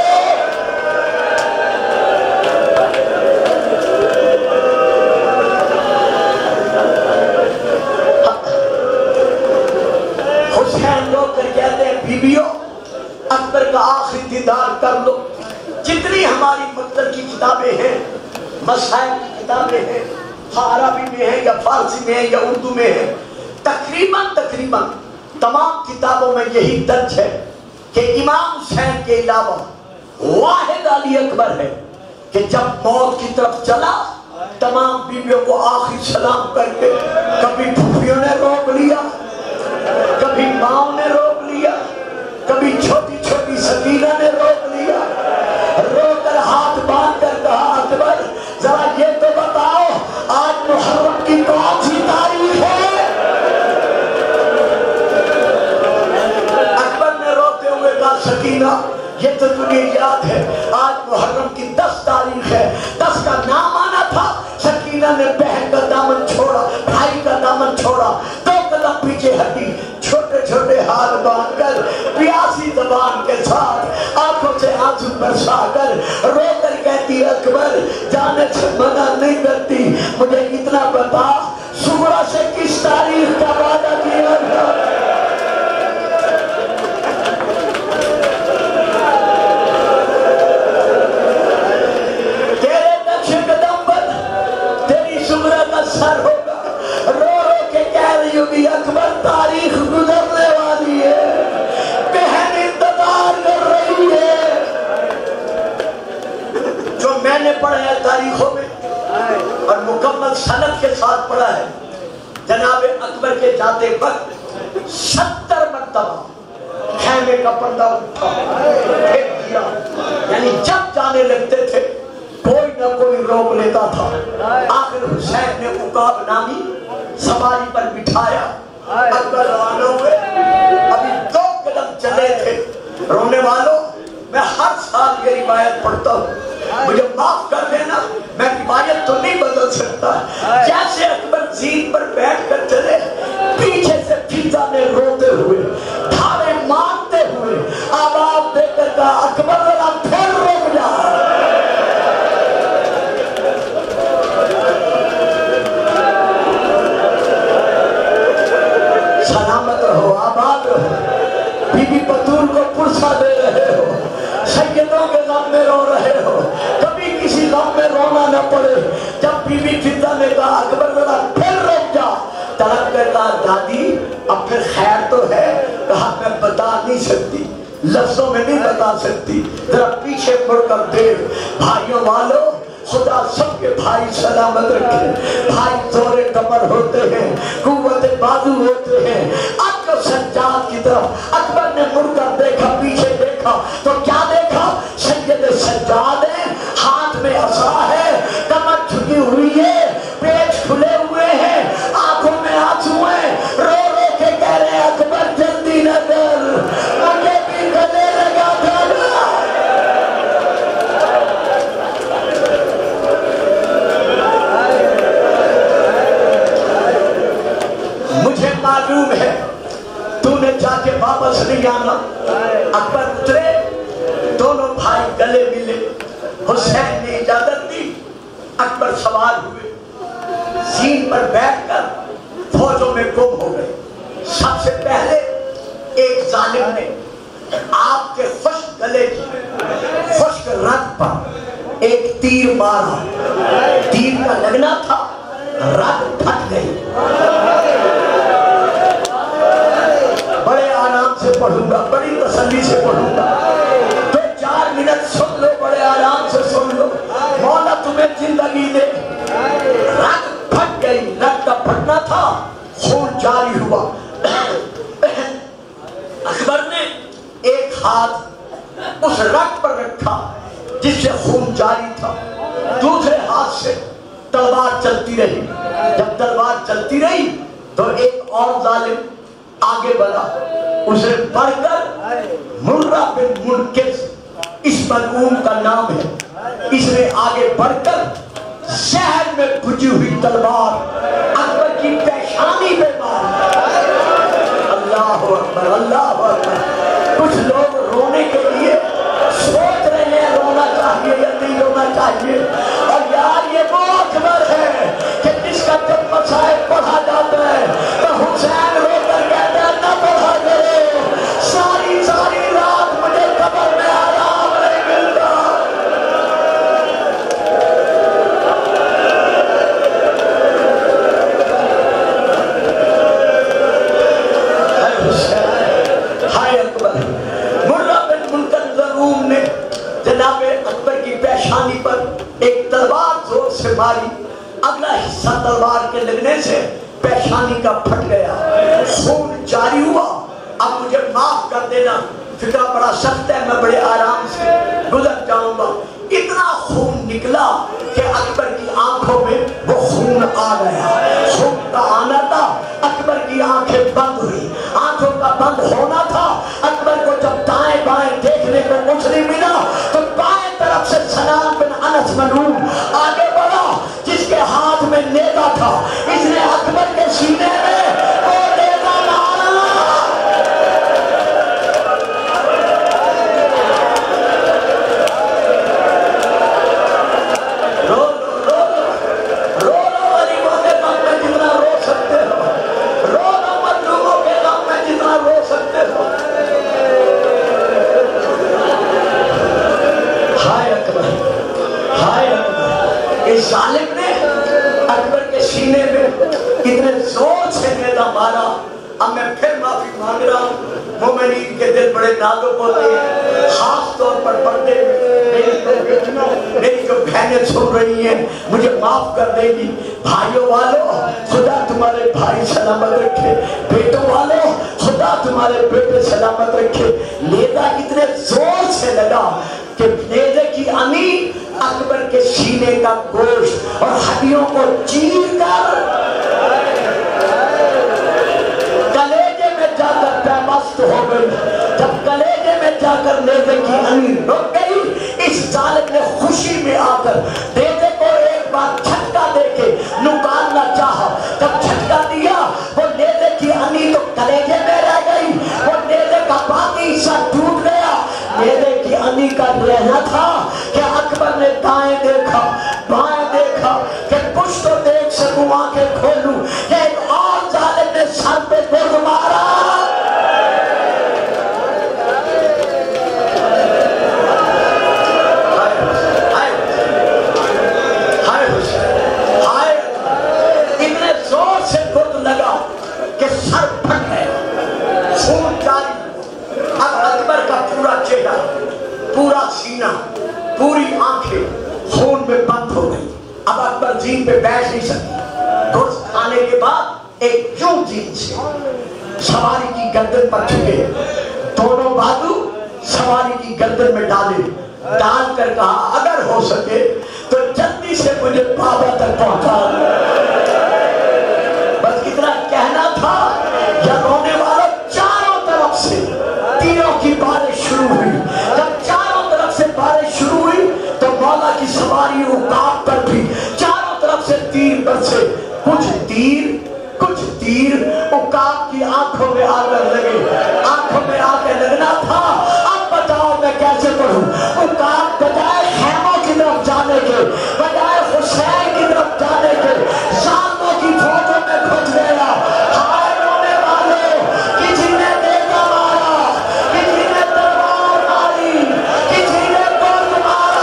A: حسین لوگ کر کہتے ہیں بیویوں اکبر کا آخری دیدار کر لو۔ جتنی ہماری مکتب کی کتابیں ہیں، مسائل کی کتابیں ہیں، عربی میں ہیں یا فارسی میں ہیں یا اردو میں ہیں، تقریباً تقریباً تمام کتابوں میں یہی درج ہے کہ امام حسین کے علاوہ واحد علی اکبر ہے کہ جب موت کی طرف چلا تمام بیویوں کو آخری سلام کر کے، کبھی پھوپھیوں نے روک لیا، کبھی ماؤں نے روک لیا، کبھی چھوٹی چھوٹی سکینہ نے روک لیا، رو کر ہاتھ باندھ کر کہا اکبر ذرا یہ تو بتاؤ آج محرم کی کون سی تاریخ ہے؟ اکبر نے روتے ہوئے کہا سکینہ یہ تو تجھے یاد ہے آج محرم کی دس تاریخ ہے، دس کا نام آنا تھا۔ سکینہ نے بہن کا دامن چھوڑا، بھائی کا دامن چھوڑا، دو قدم پیچھے ہٹی، چھوٹے چھوٹے ہاتھ باندھ کر پیاسی زبان کے ساتھ آنکھوں سے آنسو برسا کر رو کر کہتی اکبر جانے سے منع نہیں کرتی، مجھے اتنا بتا صغرا سے کس تاریخ کا وعدہ کیا تھا؟ تیرے نقش قدم پر تیری صغرا کا سر ہوگا، رو رو کے کہہ رہی ہوگی اکبر تاریخ گزرنے والی ہے، بہن انتظار کر رہی ہے۔ جو میں نے پڑھا ہے تاریخوں میں اور مکمل سند کے ساتھ پڑھا ہے، جناب اکبر کے جاتے وقت ستر مرتبہ خیمے کا پردہ اٹھا پھینک دیا، یعنی جب جانے لگتے تھے کوئی نہ کوئی روک لیتا تھا۔ آخر حسین نے عقاب نامی سواری پر بٹھایا، اکبر روانہ ہوئے، ابھی دو قدم چلے تھے۔ رونے والوں میں ہر سال یہ روایت پڑھتا ہوں، مجھے معاف کر دینا میں روایت تو نہیں بدل سکتا۔ جیسے اکبر زین پر بیٹھ کر چلے، پیچھے سے فضا نے روتے ہوئے دھاڑے مارتے ہوئے آواز دے کر کہا اکبر ذرا پھر رک جا۔ سلامت رہو، آباد رہو، بی بی بطول کو پرسہ دے رہے ہو، سیدوں کے غم میں رو رہے ہو، لفظوں میں نہیں بتا سکتی. ذرا پیچھے مڑ کر دیکھ. بھائیوں والو خدا سب کے بھائی سلامت رکھے. بھائی زور کمر ہوتے ہیں, قوت بازو ہوتے ہیں. اب جو سجاد کی طرف اکبر نے مڑ کر دیکھا, پیچھے دیکھا تو کیا دیکھا؟ سید سجاد ہے, ہاتھ میں عصا ہے, کمر جھکی ہوئی ہے, پیٹ کھلے ہوئے ہیں, آنکھوں میں آنسو ہیں, رو رو کے کہہ رہے ہیں اکبر جلدی نہ کر, مجھے بھی گلے لگا تھا. مجھے معلوم ہے تو نے جا کے واپس نہیں آنا. اکبر اترے, دونوں بھائی گلے ملے, حسین نے اجازت دی, اکبر سوار ہوئے, زین پر بیٹھ کر فوجوں میں گم ہو گئے. سب سے پہلے ایک ظالم نے آپ کے خشک گلے کی خشک رگ پر ایک تیر مارا. تیر کا لگنا تھا, رگ پھٹ گئی. بڑے آرام سے پڑھوں گا, بڑی تسلی سے پڑھوں گا, تو چار منٹ سن لو, بڑے آرام سے سن لو. مولا تمہیں زندگی دے. رگ پھٹ گئی, رگ کا پھٹنا تھا, خون جاری ہوا. اکبر نے ایک ہاتھ اس رگ پر رکھا جس سے خون جاری تھا, دوسرے ہاتھ سے تلوار چلتی رہی. جب تلوار چلتی رہی تو ایک اور ظالم آگے بڑھا, اسے بڑھ کر مرہ بن منکس, اس ملعون کا نام ہے, اس نے آگے بڑھ کر زہر میں بھجی ہوئی تلوار اکبر کی پیشانی پہ ماری. اللہ اکبر, اللہ اکبر. کچھ لوگ رونے کے لیے سوچ رہے ہیں رونا چاہیے یا نہیں رونا چاہیے, اور یار یہ وہ اکبر ہے کہ جس کا جب مسائل پڑھا جاتا ہے تو حسین رو کر کہتا ہے نہ پڑھا کرے, ساری ساری رات مجھے قبر میں آرام نہیں ملتا. ہائے حسین, ہائے اکبر. مرہ بن منکدر نے جناب اکبر کی پیشانی پر ایک تلوار زور سے ماری. اگلا حصہ تلوار کے لگنے سے پیشانی کا پھٹ گیا, خون جاری ہوا. اب مجھے معاف کر دینا, فکر بڑا سخت ہے, میں بڑے آرام سے گزر جاؤں گا. اتنا خون نکلا کہ اکبر کی آنکھوں میں وہ خون آ گیا. خون کا آنا تھا, اکبر کی آنکھیں بند ہوئی. آنکھوں کا بند ہونا تھا. اکبر کو جب دائیں بائیں دیکھنے کو کچھ نہیں ملا تو بائیں طرف سے سنان بن انس ملعون آگے بڑھا, جس کے ہاتھ میں نیزہ تھا. اس نے اکبر کے سینے میں وہ نیزہ مارا. رو رو رو رو رو غریبوں کے غم میں جتنا رو سکتے ہو, رو رو مظلوموں کے غم میں جتنا رو سکتے ہو. ہائے اکبر, ہائے اکبر. اس ظالم نے اکبر کے سینے میں اتنے زور سے نیزہ مارا. اب میں پھر معافی مانگ رہا ہوں, مومنین کے دل بڑے نازک ہوتے ہیں, خاص طور پر پردے میں میری جو بہنیں سن رہی ہیں مجھے معاف کر دے گی. بھائیوں والو خدا تمہارے بھائی سلامت رکھے, بیٹوں والو خدا تمہارے بیٹے سلامت رکھے. نیزہ اتنے زور سے لگا کہ نیزے کی امی اکبر کے سینے کا گوشت اور ہڈیوں کو چیر کر کلیجے میں جا کر پیوست ہو گئی. جب کلیجے میں جا کر نیزے کی امی رک گئی, اس ظالم نے خوشی میں آ کر نیزے کو ایک بار جھٹکا دے کے نکالنا چاہا. جب جھٹکا دیا وہ نیزے کی امی تو کلیجے میں رہ گئی, وہ نیزے کا باقی حصہ ٹوٹ گیا. نیزے کی امی کا رہنا تھا کہ اکبر نے دائیں دیکھا, بائیں دیکھا کہ کچھ تو دیکھ سکوں, آنکھیں کھولوں, کہ ایک اور ظالم نے سر پہ گرد مارا. اتنے زور سے گرد لگا کہ سر پھٹ گیا, خون جاری. اب اکبر کا پورا बैठ नहीं सकती। घुस खाने के बाद एक यूं जीन से सवारी की गर्दन पर झुके, दोनों बाजू सवारी की गर्दन में डाले, डाल कर कहा अगर हो सके तो जल्दी से मुझे बाबा तक पहुंचा। बस इतना कहना था। या रोने वालों, चारों तरफ से तीरों की बारिश शुरू हुई। जब चारों तरफ से बारिश शुरू हुई तो मौला की सवारी उकाब पर भी चारों तरफ से तीर बरसे। कुछ तीर कुछ तीर उकाब की आंखों में आकर लगे, आंखों में आकर लगना था। अब बताओ मैं कैसे पढ़ूं? उकाब बजाय खेमों की तरफ जाने के, बजाय हुसैन की तरफ जाने के, सालों की फौजों में घुस गया। हाय रोने वाले, किसी ने देखा मारा, किसी ने तलवार मारी, किसी ने गोद मारा।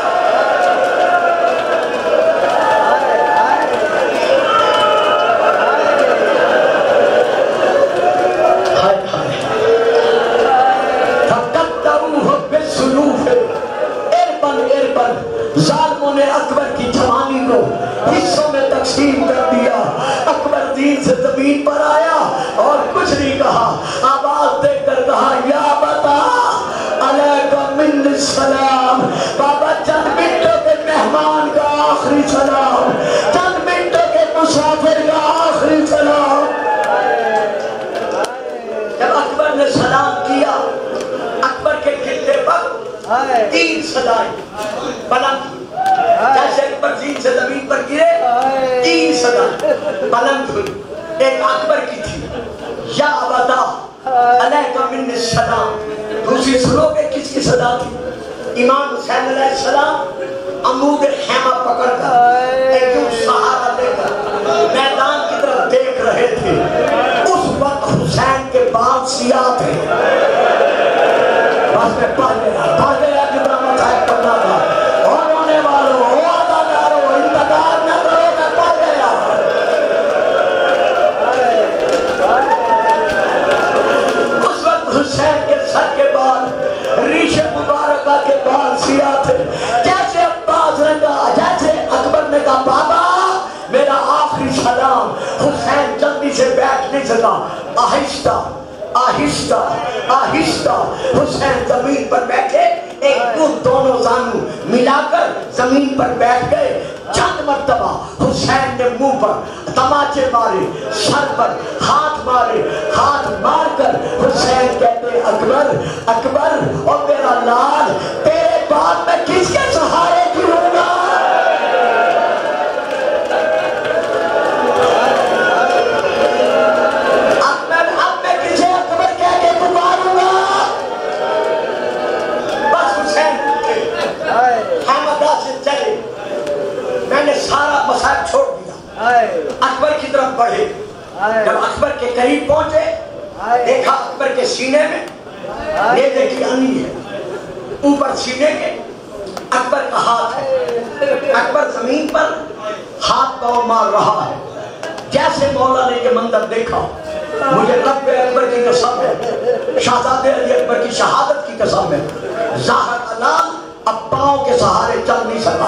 A: जालिमों ने अकबर की जवानी को हिस्सों में तकसीम कर दिया। अकबर दीन से जमीन पर आया और कुछ नहीं कहा, आवाज देकर कहा या बता अलैकुम मिन्निस सलाम। बाबा चंद मिनटों के मेहमान का आखिरी सलाम, चंद मिनटों के मुसाफिर का आखिरी सलाम। जब अकबर ने सलाम किया, अकबर के गिरते पर तीन सदाएं बुलंद, जैसे अकबर जीन से जमीन पर गिरे तीन सदाएं बुलंद हुई। एक अकबर की थी या बता अलैकुम मिन्निस सलाम। दूसरी सुनोगे किसकी सदा थी? इमाम हुसैन अलैहिस्सलाम अमूद खेमा पकड़कर एक सहारा देकर मैदान की तरफ देख रहे थे। उस वक्त हुसैन के बाद सिया थे। बस में पढ़ गया पढ़ गया कितना मजाक करना था। और रोने वालों, ओ अदाकारों, इंतजार न करो, मैं पढ़ गया। उस वक्त हुसैन के सर के बाल, रीशे मुबारका के बाल सिया थे। जैसे अब्बास ने कहा, जैसे अकबर ने कहा बाबा मेरा आखिरी सलाम, हुसैन जल्दी से बैठ नहीं सका। आहिस्ता आहिस्ता आहिस्ता हुसैन जमीन पर बैठे, एक दो दोनों जानू मिलाकर जमीन पर बैठ गए। चंद मर्तबा हुसैन ने मुंह पर तमाचे मारे, सर पर हाथ मारे। हाथ मारकर हुसैन कहते अकबर अकबर और मेरा लाल, तेरे बाद में किसके सहारे गिरूंगा? मैंने सारा मसाइल छोड़ दिया, अकबर की तरफ बढ़े। जब अकबर के करीब पहुंचे, देखा अकबर के सीने में नेज़े की अनी है, ऊपर सीने के अकबर का हाथ है। अकबर जमीन पर हाथ पांव मार रहा है। जैसे मौला ने ये मंजर देखा, मुझे रब्बे अकबर की कसम है, शहजादे अली अकबर की शहादत की कसम है, ज़ाहिर अलाल अब पांव के सहारे चल नहीं सका।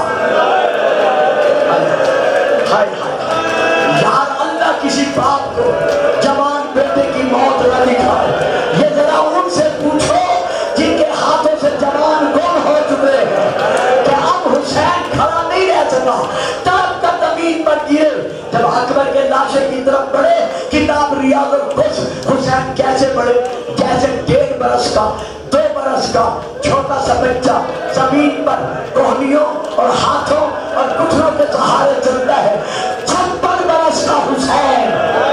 A: हाय हाय यार, अल्लाह किसी बाप को जवान बेटे की मौत न दिखाए। ये जरा उनसे पूछो जिनके हाथों से जवान गुम हो चुके हैं कि अब हुसैन खड़ा नहीं रह सका, तब तक जमीन पर गिरे। जब अकबर के लाशे की तरफ बढ़े, किताब रियाजुल खुश, हुसैन कैसे बढ़े? जैसे डेढ़ बरस का, दो बरस का छोटा सा बच्चा जमीन पर कोहनियों और हाथों और घुटनों के सहारे चलता है। छप्पन बरस का हुसैन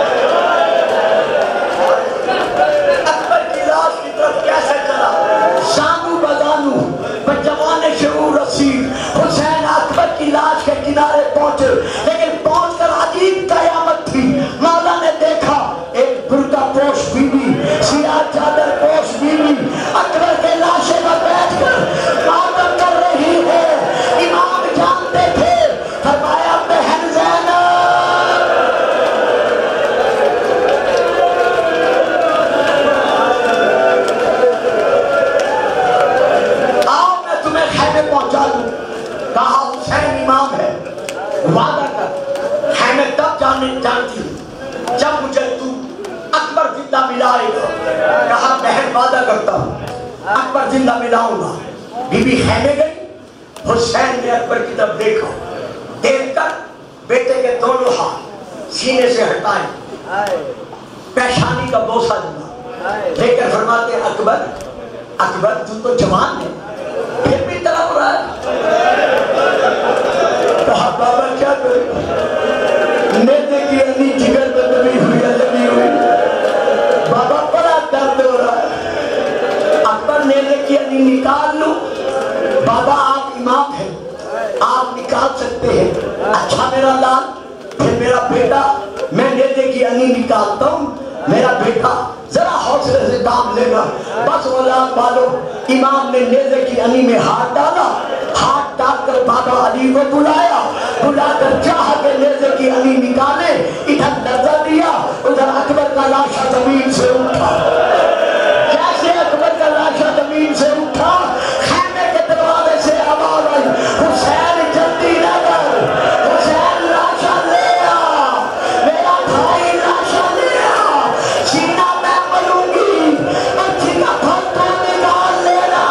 A: अकबर की लाश की तरफ कैसे चला? जानू बजानू बजवाने शऊर रसीद हुसैन अकबर की लाश के किनारे पहुंचे। लेकिन पहुंचकर अजीब कयामत थी। मौला ने देखा एक बुर्का पोश बीवी, सियाह चादर पोश बीवी अकबर के लाशे पर बैठकर मातम कर रही है। इमाम जान करता हूँ। अकबर जिंदा मिलाऊंगा। बीबी खैमे गई, हुसैन ने अकबर की तरफ देखा, देख कर बेटे के दोनों हाथ सीने से हटाए, पेशानी का बोसा दिया, लेकर फरमाते अकबर अकबर तू तो जवान है, फिर भी तड़प रहा है। कहा बाबा क्या करें, नेते की अन्नी जिगर में दबी हुई है, दबी हुई। बाबा बड़ा दर्द हो रहा है। अकबर नेते की अन्नी निकाल लो। बाबा आप इमाम हैं, आप निकाल सकते हैं। अच्छा मेरा लाल, फिर मेरा बेटा, मैं नेते की अन्नी निकालता हूँ, मेरा बेटा जरा हौसले से काम लेगा। बस औलाद वालों, इमाम ने नेज़े की अनी में हाथ डाला, हाथ डालकर बाबा अली को बुलाया, बुलाकर चाह के नेज़े की अनी निकाले, इधर नजर दिया, उधर अकबर का लाशा जमीन से उठा। जैसे अकबर का लाशा जमीन से उठा, खैमे के दरवाजे से आवाज आई, हुसैन जल्दी न कर, हुसैन लाशा ले आ, मेरा भाई लाशा ले आ, सीना मैं मलूंगी, अच्छी का फटका निकाल लेना।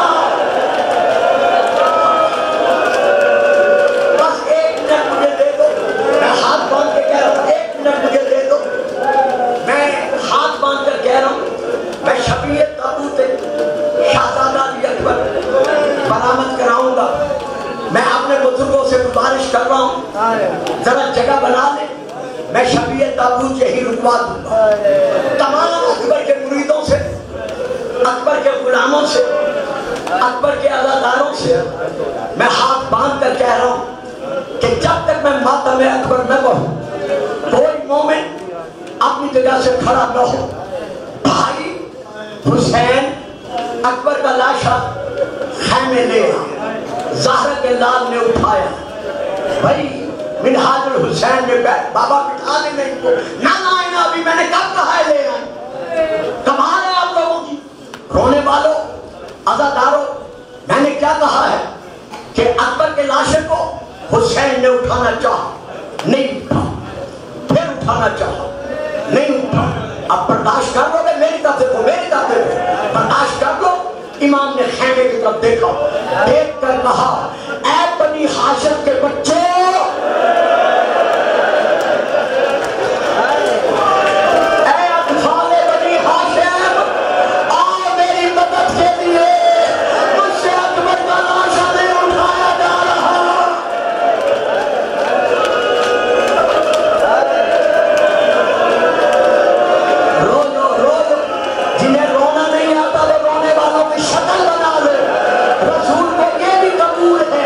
A: बस एक मिनट मुझे दे दो, मैं हाथ बांध के कह रहा हूँ, एक मिनट मुझे दे दो, मैं हाथ बांध कर कह रहा हूँ, मैं शफीए ताबूत शाहजादा अली अकबर बरामद कराऊंगा। मैं अपने बुजुर्गों से गुजारिश कर रहा हूँ, जरा जगह बना ले, मैं शफीए ताबूत यही रुकवा दूंगा। तमाम अकबर के मुरीदों से, अकबर के गुलामों से, अकबर के अज़ादारों से मैं हाथ बांध कर कह रहा हूँ कि जब तक मैं माता में अकबर न कहूँ, कोई मोमिन अपनी जगह से खड़ा न हो। भाई हुसैन अकबर का लाशा खैमे ले आया, ज़हरा के लाल ने उठाया, भाई मिनहाजुल हुसैन में बैठ, बाबा बिठा ले मैं इनको, ना ना आए ना, अभी मैंने कब कहा है ले आए, कमाल है आप लोगों की। रोने वालों, अज़ादारों, मैंने क्या कहा है कि अकबर के लाशे को हुसैन ने उठाना चाहा, नहीं उठा, फिर उठाना चाहा, नहीं उठा। अब बर्दाश्त कर लोगे, मेरी तरफ देखो, मेरी तरफ देखो, बर्दाश्त कर लो। इमाम ने खैमे की तरफ देखा, देख कर कहा, ऐ बनी हाशिम के बच्चे, ऐ अतफाले बनी हाशिम, आओ मेरी मदद के लिए, मुझसे अकबर का लाशा नहीं उठाया जा रहा। रो लो, रो लो, जिन्हें रोना नहीं आता वो रोने वालों की शक्ल बना ले, रसूल को ये भी कबूल है।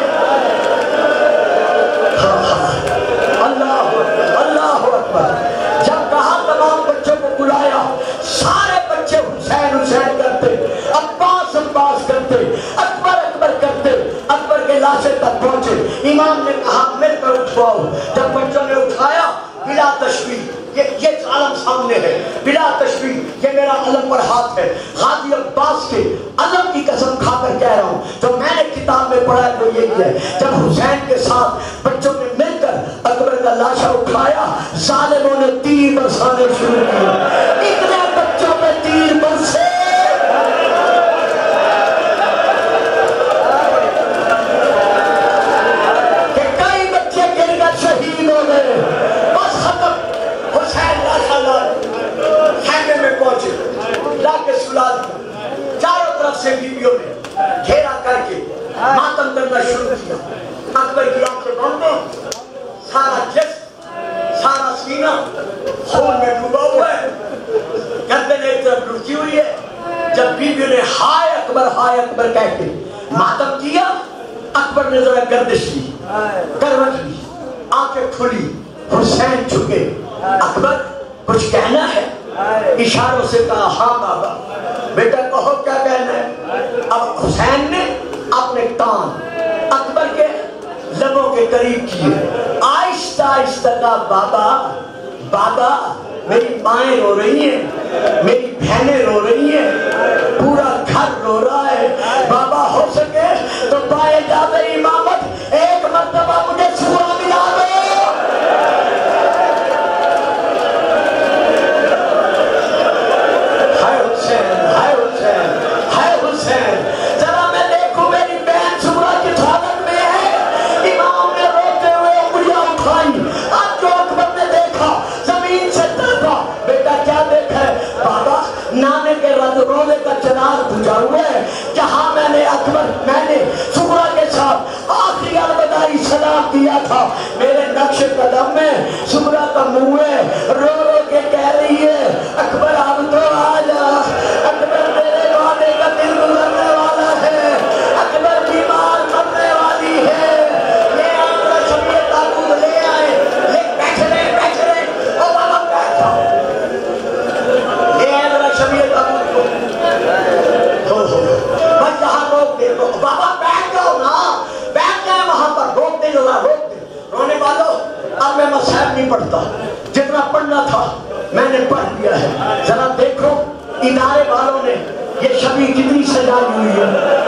A: हाँ, हाँ, अल्लाह अल्लाह अकबर। जब कहा तमाम बच्चों को बुलाया, सारे बच्चे हुसैन हुसैन करते, अब्बास अब्बास करते, अकबर अकबर करते, अकबर के लाशे तक पहुंचे। इमाम ने कहा मिलकर उठवाओ। जब बच्चों ने उठाया, बिला तशबीह, ये ये आलम सामने है, बिला तशबीह, ये मेरा अलम पर हाथ है, गाजी अब्बास के अलम की कसम खाकर कह रहा हूँ, तो मैंने किताब में पढ़ा है वो यही है। जब हुसैन के साथ बच्चों ने मिलकर अकबर का लाशा उठाया, जालिमों ने तीर बरसाने शुरू किए, इतने बच्चों पे तीर बरसे कि कई बच्चे गिरकर शहीद हो गए। बस खत्म। हुसैन लाशा ला खैमे में पहुंचे, लाके सुला दिया। चारों तरफ से बीवियों ने घेरा करके मातम करना शुरू किया। अकबर की आंखें बंद हो, सारा जिस्म, सारा सीना खून में डूबा हुआ है, गर्दन एक तरफ लुढ़की हुई है। जब बीवियों ने हाय अकबर हाय अकबर कह के मातम किया, अकबर ने जरा गर्दिश की, करवट ली, आंखें खुली, हुसैन झुके। अकबर कुछ कहना है? इशारों से कहा हाँ बाबा, बेटा कहो क्या कहना है। अब हुसैन ने अपने कान अकबर के लबों के करीब किए, आहिस्ता आहिस्ता कहा बाबा बाबा, मेरी माएं रो रही हैं, मेरी बहनें रो रही हैं, पूरा घर रो रहा है। बाबा हो सके तो पाए जाते इमामत एक मर्तबा मुझे सूरा मिला दो। हाय हुसैन, हाय हुसैन, हाय نہیں پڑھتا، جتنا پڑھنا تھا میں نے پڑھ لیا ہے۔ ذرا دیکھو ادارے والوں نے یہ شبی کتنی سجائی ہوئی ہے،